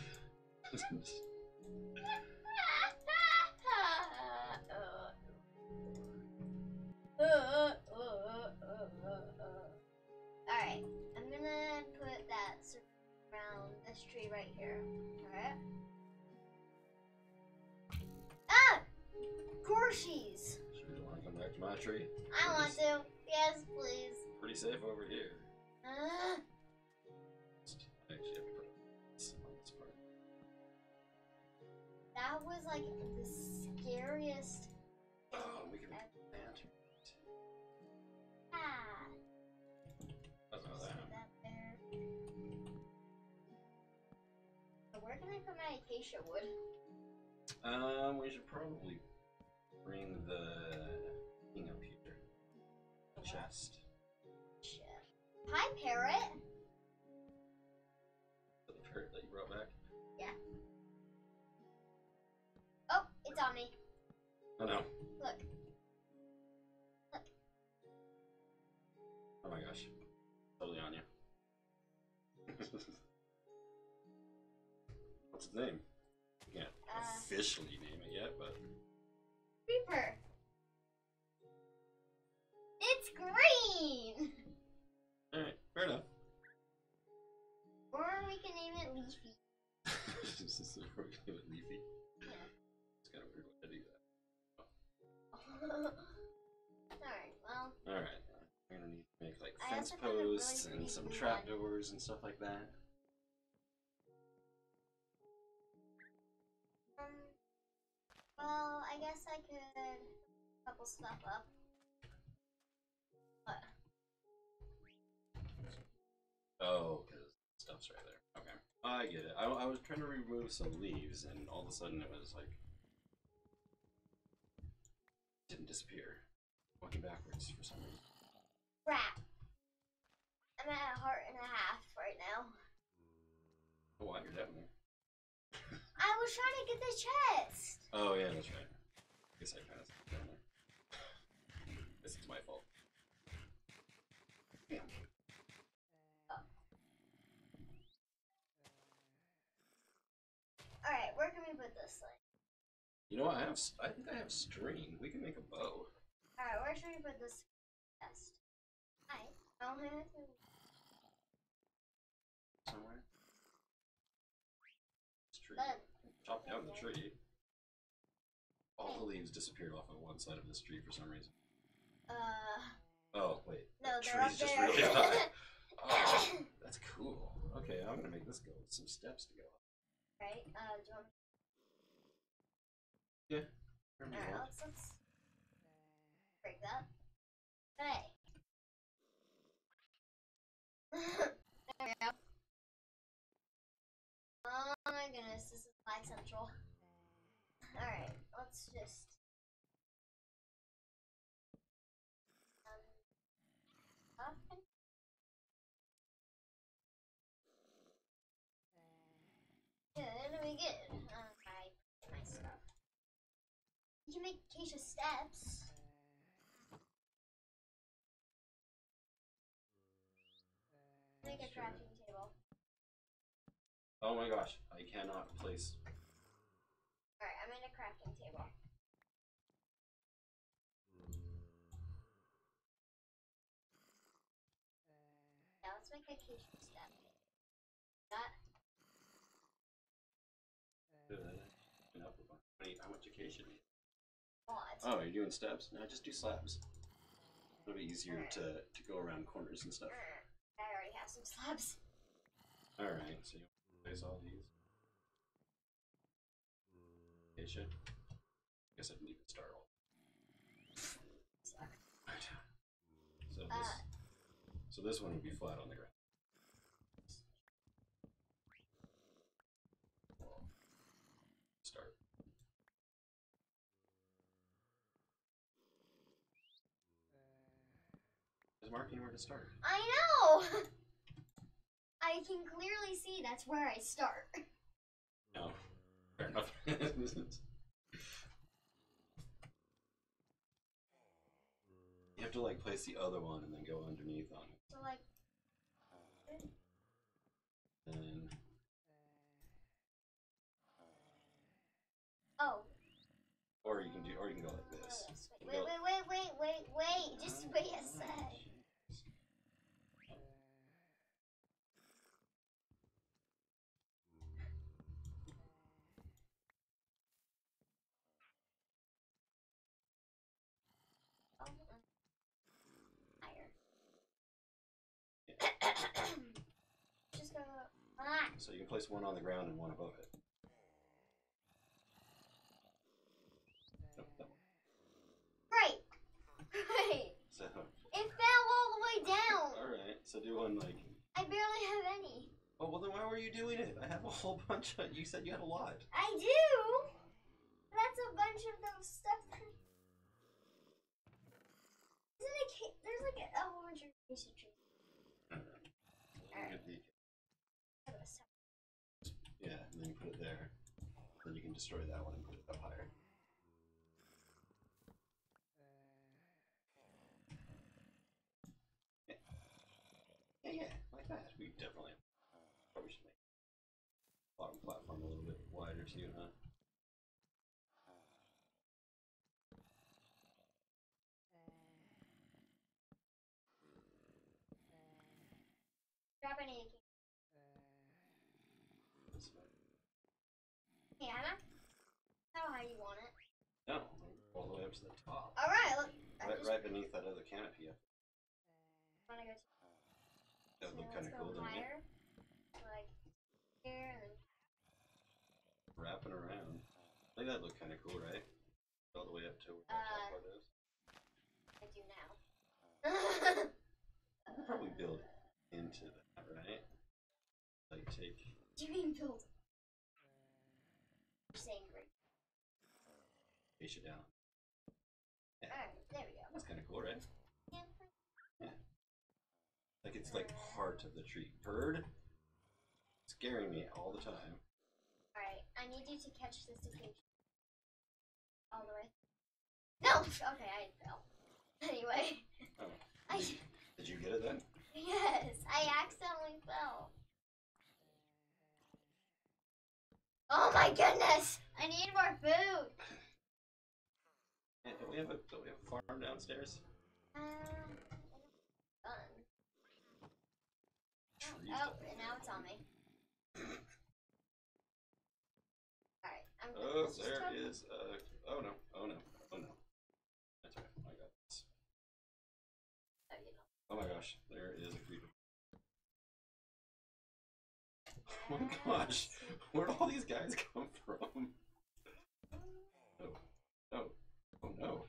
Alright, I'm gonna put that around this tree right here. Alright. Ah! Corshies! Sure you want to come back to my tree? I want to. Yes, please. Pretty safe over here. Uh, Actually, have to put this on this part. that was like the scariest. Oh, we can ever. lantern. Ah. That's not Set that. that there. So where can I put my acacia wood? We should probably bring the thing up here. The chest. Shit. Hi, parrot. The parrot that you brought back. Yeah. Oh, it's on me. Oh no. Look. Look. Oh my gosh. Totally on you. What's its name? You can't officially name it yet, but Creeper. It's green. alright, fair enough. Or we can name it Leafy. This is working with Leafy. Yeah. It's kind of weird to do that. Alright, well. Alright. We're gonna need to make like I fence also found a really posts and pretty some blue trapdoors and stuff like that. Well, I guess I could couple stuff up. What? Oh, because stuff's right there. Okay. I get it. I was trying to remove some leaves and all of a sudden it was like... didn't disappear. Walking backwards for some reason. Crap. I'm at 1.5 hearts right now. Oh, wow, you're down there. I was trying to get the chest. Oh, yeah, that's right. I guess I kind of down there. This is my fault. Damn. Alright, where can we put this thing? You know what? I think I have string. We can make a bow. Alright, where should we put this chest? I don't have it. Somewhere. This tree. But, Chop down the tree. All the leaves disappeared off of one side of this tree for some reason. Oh, wait. no, The they're up tree's just there. really high. Oh, that's cool. Okay, I'm gonna make this go with some steps to go up. Right, do you want Yeah. Alright, let's break that. Hey. There we go. Oh my goodness, this is my central. Alright, let's just... up and... Good, we good. I put my stuff. You can make acacia steps. Make a crafting table. Oh my gosh, I cannot place. Alright, I made a crafting table. Yeah, let's make a acacia step. That. How much acacia do you need? What? Oh, you're doing steps? No, just do slabs. It'll be easier to go around corners and stuff. I already have some slabs. Alright, so you place all these. Acacia. I guess I didn't even start all. So this one would be flat on the ground. Start. It's marking where to start. I know! I can clearly see that's where I start. No. Fair enough. You have to like place the other one and then go underneath on it. So like... And Oh. or you can go like this. Wait. Just wait a sec. Higher. Just go. So you can place one on the ground and one above it. Nope, that one. Great. So, It fell all the way down. alright, so do one like... I barely have any. Oh, well then why were you doing it? I have a whole bunch of... You said you had a lot. I do. That's a bunch of those stuff. There's like a whole bunch of acacia trees. Alright. Yeah, and then you put it there. Then you can destroy that one and put it up higher. Yeah, like that. We definitely probably should make the bottom platform a little bit wider too, huh? Drop any. That's fine. Hey, Anna. How high you want it? No, all the way up to the top. All right, look. Right beneath that other canopy. Want to go? That would look Let's kind of go cool, doesn't it? higher. Like here and then. Wrapping around. I think that'd look kind of cool, right? All the way up to where that top part is. I do now. We'll probably build into that, right? Like take. Do you mean build? You're saying great. Face it down. Yeah. Alright, there we go. That's kind of cool, right? Yeah. Yeah. Like it's like part of the tree. Bird? Scaring me all the time. Alright, I need you to catch this occasion. All the way. No! Okay, I fell. Anyway. Oh. I, Did you get it then? yes, I accidentally fell. Oh my goodness! I need more food! Yeah, don't we have a farm downstairs? Fun. Trees Oh, up and now it's on me. Alright, I'm Oh, let's just there try- is oh no, oh no, oh no. That's right, I got this. Oh, you know. Oh my gosh, there is a creeper. Oh my gosh, where'd all these guys come from? Oh, oh, oh no.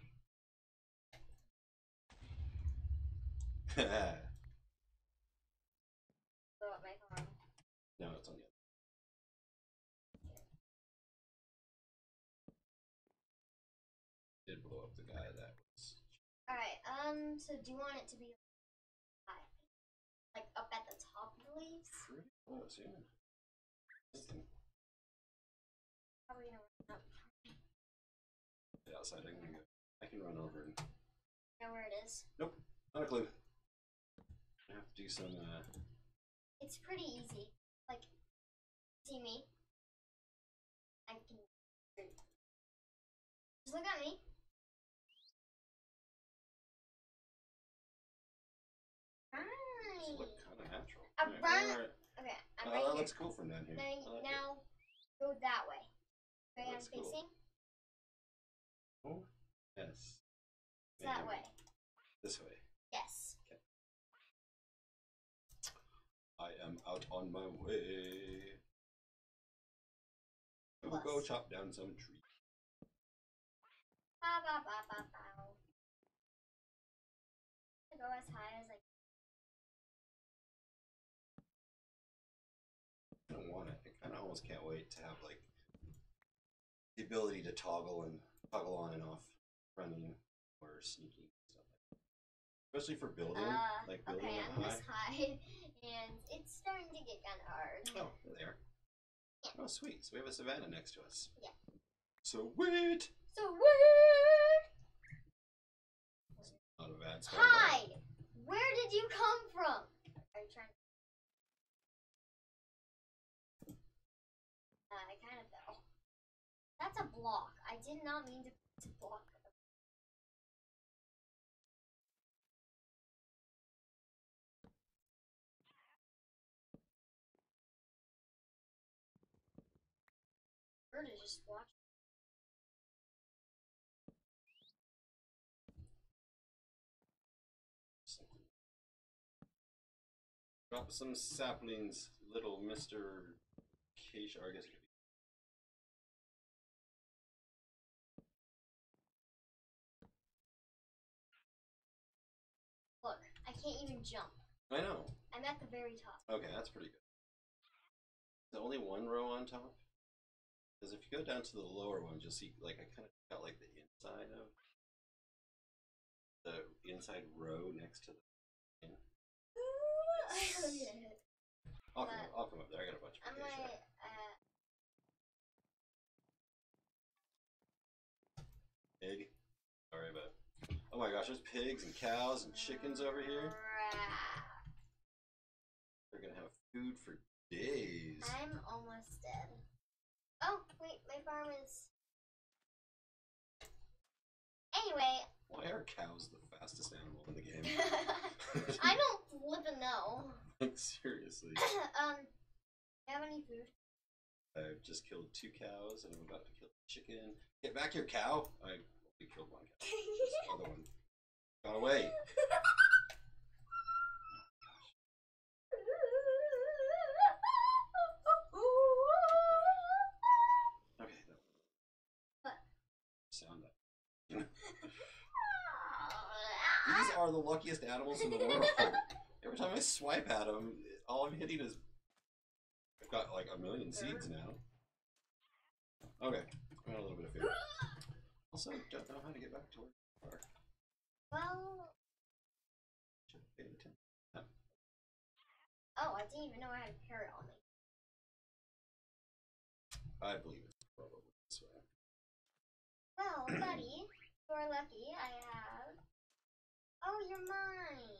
Blow up my farm. No, it's on the other. Did blow up the guy that was. Alright, so do you want it to be high? Like up at the top of the leaves? Pretty close, yeah. Probably gonna run up. The outside, I can run over and. Know where it is? Nope, not a clue. I have to do some. It's pretty easy. Like, see me? I can. Just look at me. Just look Right. kind of natural. I'm Alright, right- alright. Okay, I'm Oh, right that here. looks cool from down here. Now, I like it. now go that way. Way I'm That's cool. facing. Oh, yes. It's that Maybe way. This way. Yes. I am out on my way. I will Plus. go chop down some trees. Ba ba ba ba ba. I go as high as I I don't want it. I kind of almost can't wait to have like the ability to toggle on and off running or sneaking and stuff like that. Especially for building, like building okay, up I'm high. this high, and it's starting to get kind of hard. Oh, there. Oh, sweet. So we have a savannah next to us. Yeah. Sweet. So weird. Not a bad spot. at all. Hi. Where did you come from? Are you trying? I kind of fell. That's a block. I did not mean to block. Bird is just watching. Drop some saplings, little Mr. Acacia, or I guess it could be. Look, I can't even jump. I know. I'm at the very top. Okay, that's pretty good. Is there only one row on top? Because if you go down to the lower ones, you'll see, like, I kind of got, like, the inside of the inside row next to the thing. I'll come up there. I got a bunch of I'm acacia. like, Pig. Sorry, but oh my gosh, there's pigs and cows and chickens over here. They're gonna have food for days. I'm almost dead. Oh, wait, my farm is. Anyway. Why are cows the fastest animal in the game? I don't flip and know. Like, seriously. Do you have any food? I've just killed 2 cows and I'm about to kill a chicken. Get back here, cow! I only killed 1 cow. This other one got away. Okay, that What? sound that. These are the luckiest animals in the world. Every time I swipe at them, all I'm hitting is. I've got like 1 million seeds now. Okay, I got a little bit of food. Also, don't know how to get back to where we are. Well, Should have paid attention. oh, I didn't even know I had a parrot on me. I believe it's probably this way. Well, buddy, you're lucky. I have. Oh, you're mine.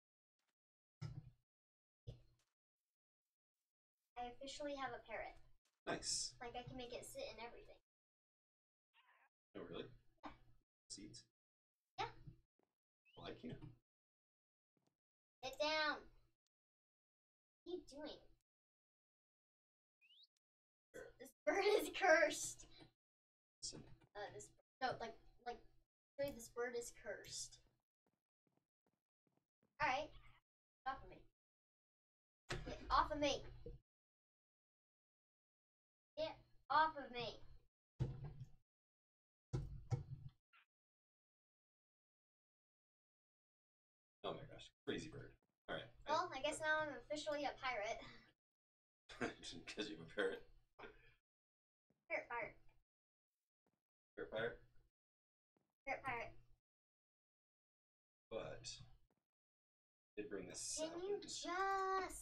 I officially have a parrot. Nice. Like, I can make it sit and everything. Oh, really? Yeah. Seeds? Yeah. I like you. Sit down. What are you doing? This bird is cursed. Listen. Really, this bird is cursed. Alright. Get off of me. Get off of me. Get off of me. Oh my gosh, crazy bird. Alright. Well, I guess now I'm officially a pirate. Because you have a parrot. Pirate pirate. Parrot pirate. Pirate pirate. But did bring this Can you saplings. just...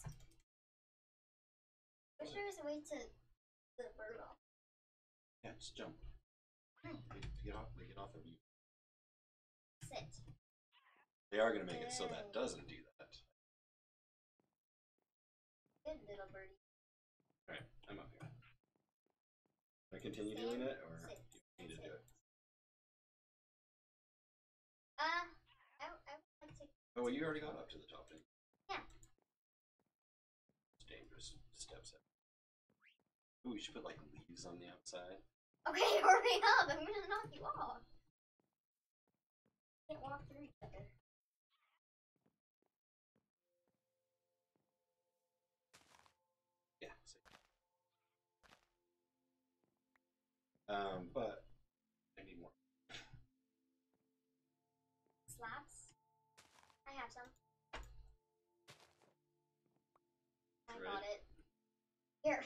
I wish there was a way to the bird off. Yeah, just jump. Hmm. Get off of you. Sit. They are gonna make it so that doesn't do that. Good little birdie. Alright, I'm up here. Can I continue doing it or Sit. do you need to do it? I would like to... Oh well, you already got up to the top, didn't you? Yeah. It's dangerous steps in. Ooh, we should put like leaves on the outside. Okay, hurry up! I'm gonna knock you off. Can't walk through each other. Yeah, see. But I need more. Slabs? I have some. I Ready? got it. Here.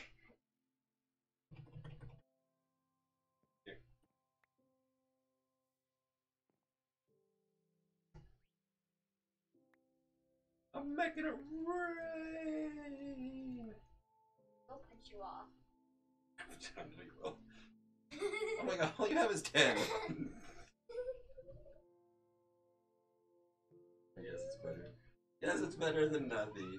Here. I'm making it rain! I'll punch you off. I know you will. Oh my god, all you have is 10. I guess it's better. Yes, it's better than nothing.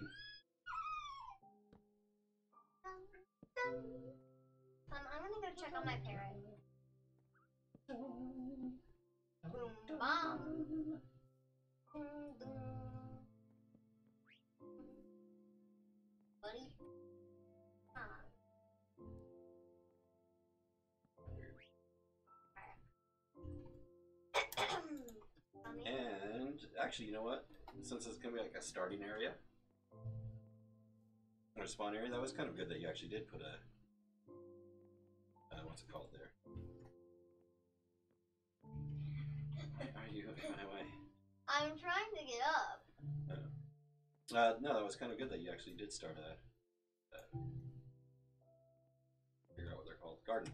I'm gonna go check on my parrot. Boom, bomb. Boom, boom. Buddy. And actually, you know what? Since it's gonna be like a starting area or a spawn area, that was kind of good that you actually did put a what's it called there? Are you in my way? I'm trying to get up. No, that was kind of good that you actually did start a figure out what they're called. Garden.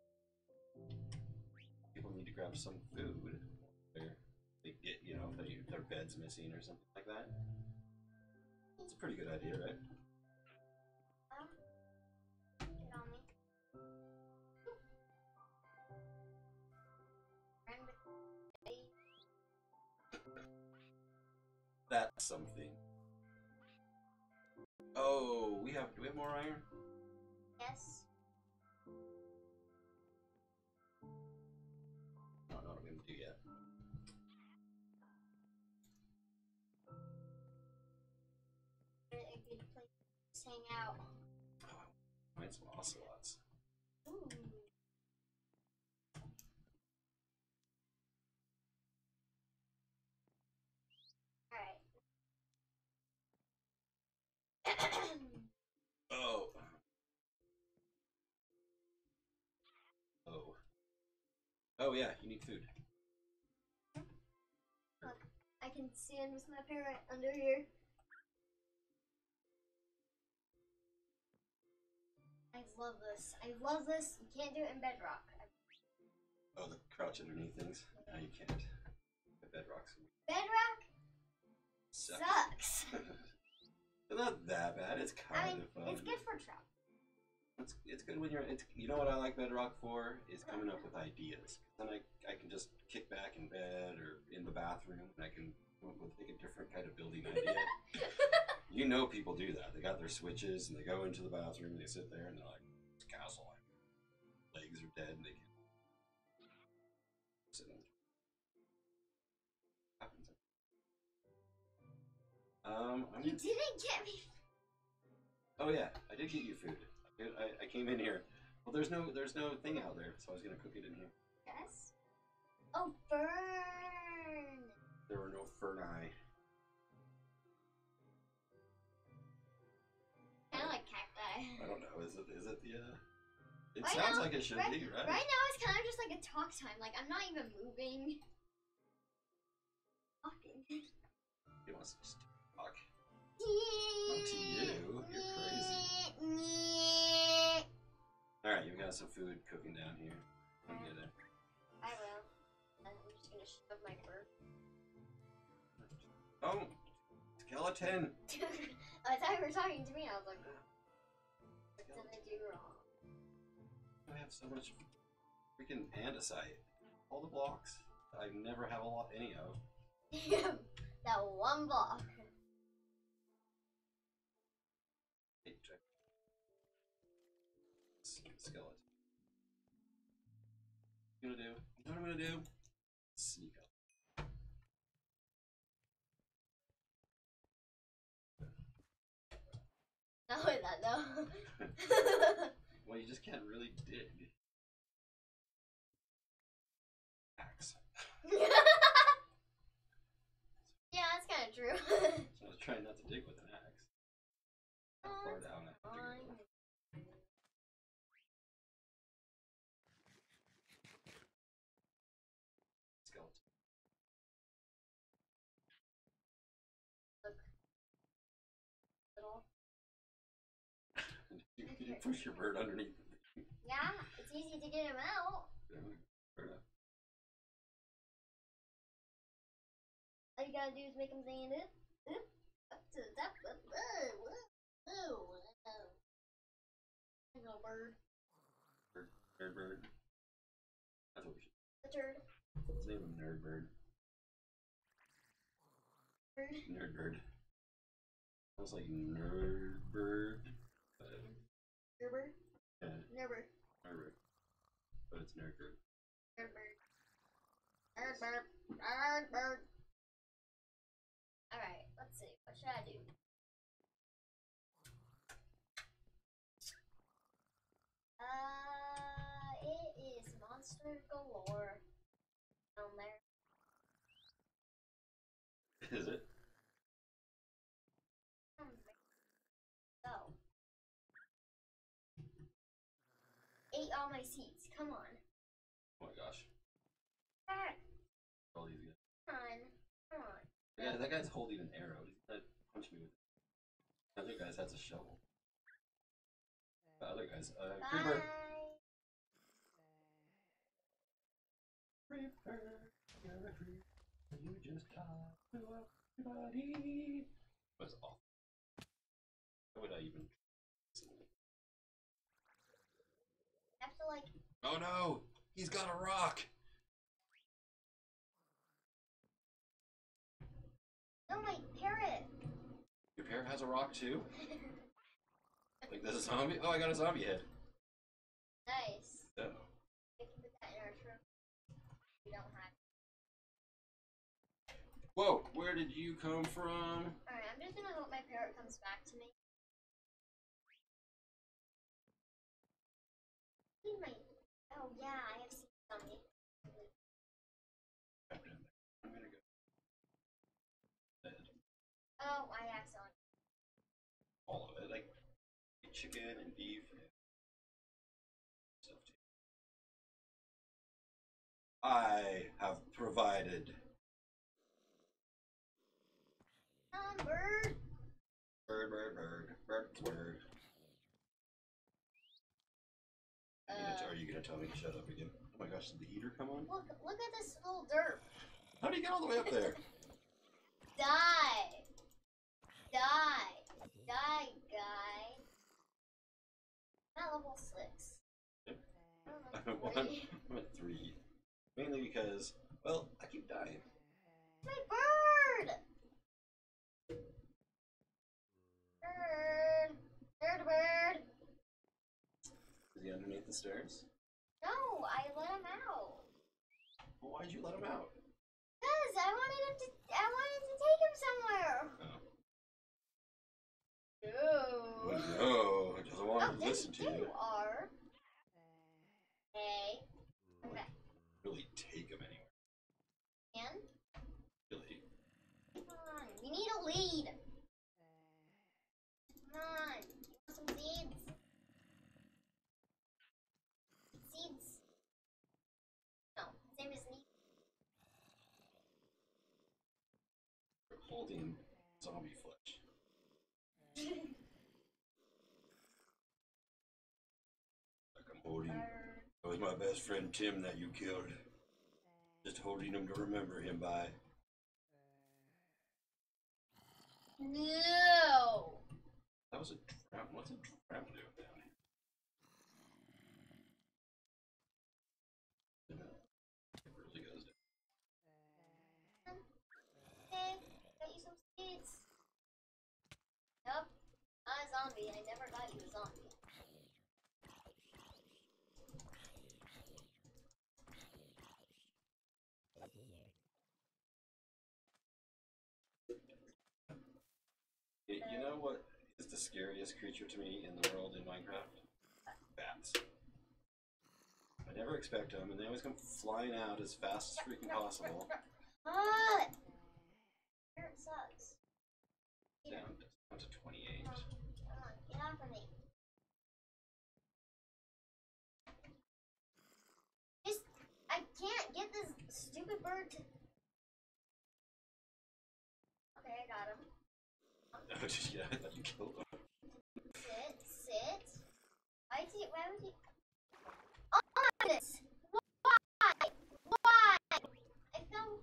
People need to grab some food. They get, you know, if their bed's missing or something like that. It's a pretty good idea, right? Get on me. That's something. Oh, do we have more iron? Yes. I don't know what I'm gonna do yet. A good place to hang out. Oh, I want some ocelots. Ooh. Alright. Oh. Oh. Oh yeah, you need food. Look, I can stand with my parrot under here. I love this. I love this. You can't do it in Bedrock. Oh, the crouch underneath things? No, you can't. The bedrock's Bedrock sucks. It's not that bad. It's kind of fun. It's good for trout. It's good when you're. You know what I like Bedrock for is coming up with ideas. Then I can just kick back in bed or in the bathroom and I can come up with like a different kind of building idea. You know people do that. They got their switches and they go into the bathroom and they sit there and they're like, "It's a castle. My legs are dead and they can't sit in it." Happens. You didn't get me. Oh yeah, I did get you food. I came in here. Well, there's no thing out there, so I was gonna cook it in here. Yes. Oh, fern. There were no ferni. Kind of like cacti. I don't know. Is it the? It Right sounds now- like it should be, right? Right now it's kind of just like a talk time. Like I'm not even moving. Talking. He wants to just talk. Not to you. You're crazy. Alright, you've got some food cooking down here. Come get it. I will. I'm just gonna shove my bird. Oh! Skeleton! I thought you were talking to me. I was like, what did I do wrong? I have so much freaking andesite. All the blocks I never have any of. That one block. Hey, check. Skeleton. What I'm gonna do? You know what I'm gonna do? Sneak up. Not with that though. Well, you just can't really dig. Axe. Yeah, that's kind of true. So I was trying not to dig with an axe. How far down I can dig it. Skeleton. Look. Little. Did you push your bird underneath? Yeah, it's easy to get him out. Fair enough. All you gotta do is make him stand up to the top. Hello, bird. Nerd bird. That's what we should. The turd. Let's name him Nerd Bird. Bird. Nerd Bird. Sounds like Nerd Bird. Gerber. Yeah, Nerber. Nerd Bird. But it's Nerd Bird. Nerber. Nerd bird. Nerd bird. Alright, let's see. What should I do? It is monster galore down there. Is it? So. Ate all my seeds. Come on. Oh my gosh. Ah, All these guys. come on. Come on. Yeah, that guy's holding an arrow. He's gonna punch me with it. The other guy's has a shovel. The other guy's creeper. Bye. Creeper, you're a creeper. You just talk to everybody. That's awful. Why would I even? Have to like. Oh no! He's got a rock. No, my parrot. Your parrot has a rock too. Like this zombie? Oh, I got a zombie head. Nice. Oh. We can put that in our trunk. We don't have. Whoa! Where did you come from? Alright, I'm just gonna hope my parrot comes back to me. Oh, I accidentally. All of it, like chicken and beef and stuff too. I have provided. Bird. Bird, bird, bird, bird's word. Are you gonna tell me to shut up again? Oh my gosh, did the heater come on? Look at this little derp. How do you get all the way up there? Die, guy. Not level 6. Yep. I I'm don't know. at 1. I'm at 3. Mainly because, well, I keep dying. My bird. Bird. Is he underneath the stairs? No, I let him out. Well, why'd you let him out? Cause I wanted to take him somewhere. Oh. No. No, I just wanted to Oh, listen to there you. you are. Hey. Okay. Really take him anywhere. And Really. come on, we need a lead. Come on, you want some seeds? Seeds. No, same as me. You're holding zombie flesh. Like I'm holding. It was my best friend Tim that you killed. Just holding him to remember him by. No. That was a drown. What's a drown doing down here? It really goes down. Hey, got you some seeds. Nope, not a zombie. I never got you a zombie. You know what is the scariest creature to me in the world in Minecraft? Bats. I never expect them, and they always come flying out as fast as freaking possible. Ah! Here it sucks. Down to 28. Come on, get off of me. I can't get this stupid bird to... Okay, I got him. Yeah, I thought you killed him. Sit. Why would he... Oh my goodness! Why? I fell...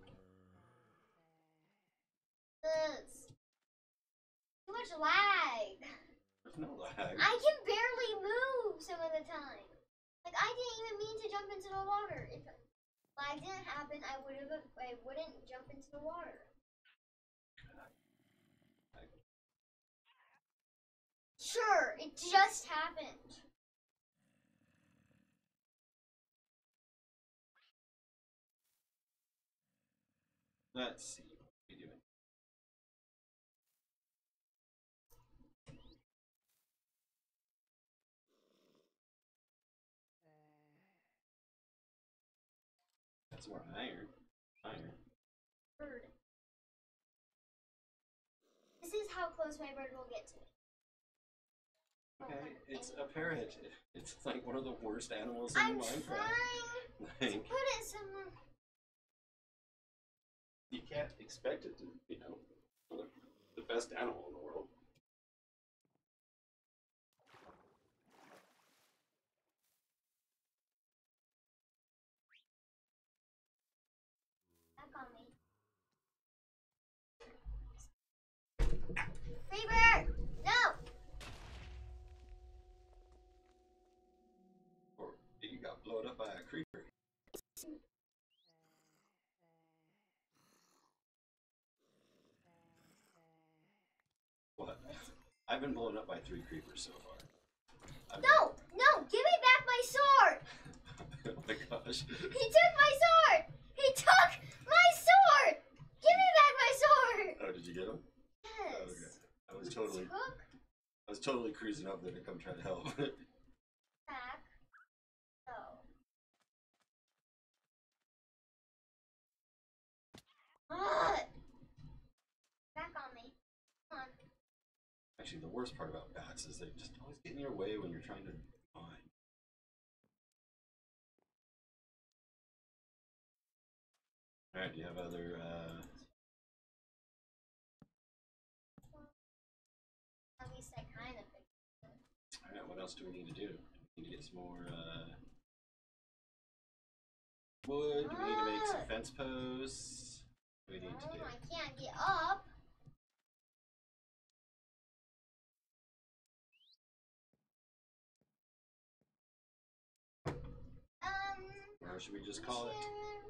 This. Too much lag. There's no lag. I can barely move some of the time. Like, I didn't even mean to jump into the water. If lag didn't happen, I wouldn't jump into the water. Sure, it just happened. Let's see. What are you doing? Got some more iron. Bird. This is how close my bird will get to me. Okay, it's a parrot. It's like one of the worst animals in I'm Minecraft. trying to put it somewhere. You can't expect it to, the best animal in the world. Back on me. Free bird! No! Or you got blown up by a creeper. What? I've been blown up by 3 creepers so far. No! Give me back my sword! Oh my gosh. He took my sword! He took my sword! Give me back my sword! Oh, did you get him? Yes. Oh, okay. I was totally cruising up there to come try to help. Back. Oh. Back on me. actually the worst part about bats is they just always get in your way when you're trying to find. Alright, do you have other, At least I kind of think. Alright, what else do we need to do? We need to get some more, wood. We need to make some fence posts. What do we need to do? I can't get up. Or should we just call it?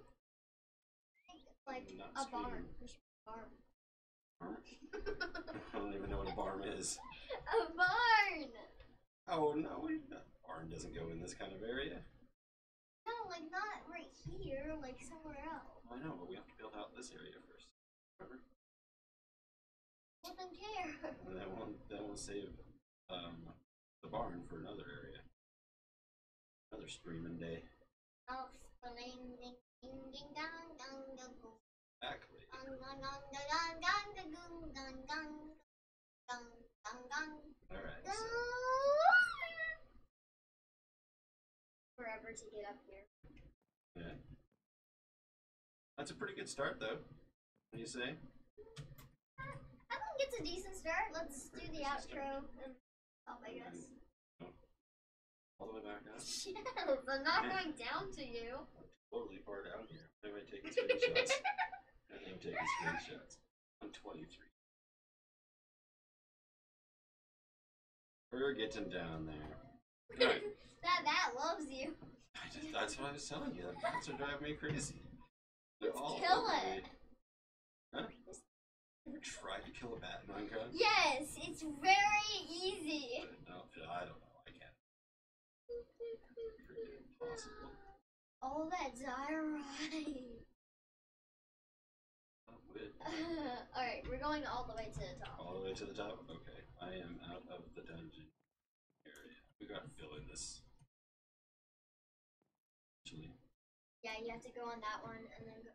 Like Not a screaming. barn. Barn. Barn? I don't even know what a barn is. A barn! Oh no, barn doesn't go in this kind of area. No, like not right here, like somewhere else. I know, but we have to build out this area first. Remember? Well, then care. And then we'll save the barn for another area. Another screaming day. Oh, ding ding ding ding dong dong dong dong. Exactly. Dong dong dong dong dong dong dong dong dong dong dong. Alright, so Forever to get up here. yeah. That's a pretty good start though. What do you say? I think it's a decent start. Let's do the outro and stop, I guess. All the way back up. Yes, I'm not going down to you. Totally far down here. Am I taking screenshots? I am taking screenshots. I'm 23. We're getting down there. Alright. That loves you. That's what I was telling you. The bats are driving me crazy. They're Let's all kill over it. me. Huh? You ever tried to kill a bat in Minecraft? Yes, it's very easy. No, I don't know. I can't. Pretty impossible. All that diorite. Oh, good. Alright, we're going all the way to the top. All the way to the top? Okay. I am out of the dungeon area. We gotta fill in this. Actually. Yeah, you have to go on that one and then go.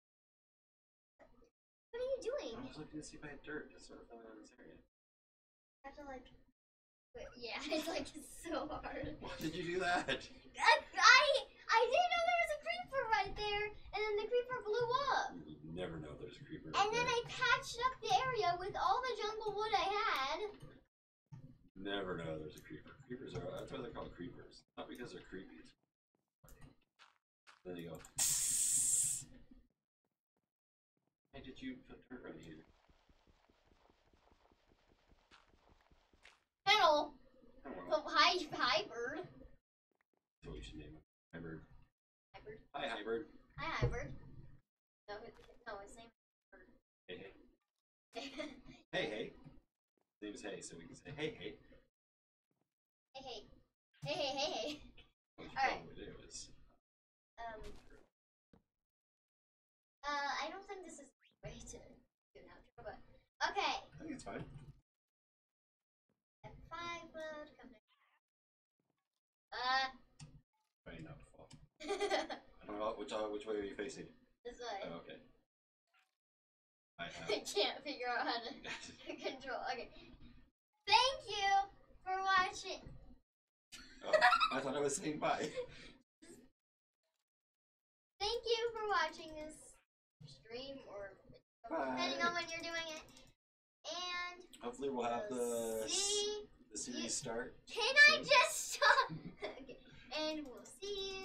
What are you doing? I was looking to see if I had dirt to sort of fill in this area. You have to like. Yeah, it's like so hard. Why did you do that? I didn't know there was a creeper right there, and then the creeper blew up. You never know there's a creeper. And then I patched up the area with all the jungle wood I had. Never know there's a creeper. Creepers are, that's why they're called creepers. Not because they're creepy. Then you go. Why did you put dirt right here? Hello. Oh, Oh, well. hi, bird. That's what we should name it. Hi, bird. Hi, bird. Hi, hi, bird. Hi, bird. No, his name is Bird. Hey, hey. Hey, hey. His name is Hey, so we can say hey, hey. Hey, hey. Hey, hey, hey, hey. What you Alright. probably do is. I don't think this is the way to do an outro, but okay. I think it's fine. F5 mode, come down. Trying not to fall. I don't know which way are you facing? This way. Oh, okay. I I have. can't figure out how to control. Okay. Thank you for watching. Oh, I thought I was saying bye. Thank you for watching this stream, or depending on when you're doing it. And Hopefully we'll have see the series start. Can I just stop? Okay. And we'll see you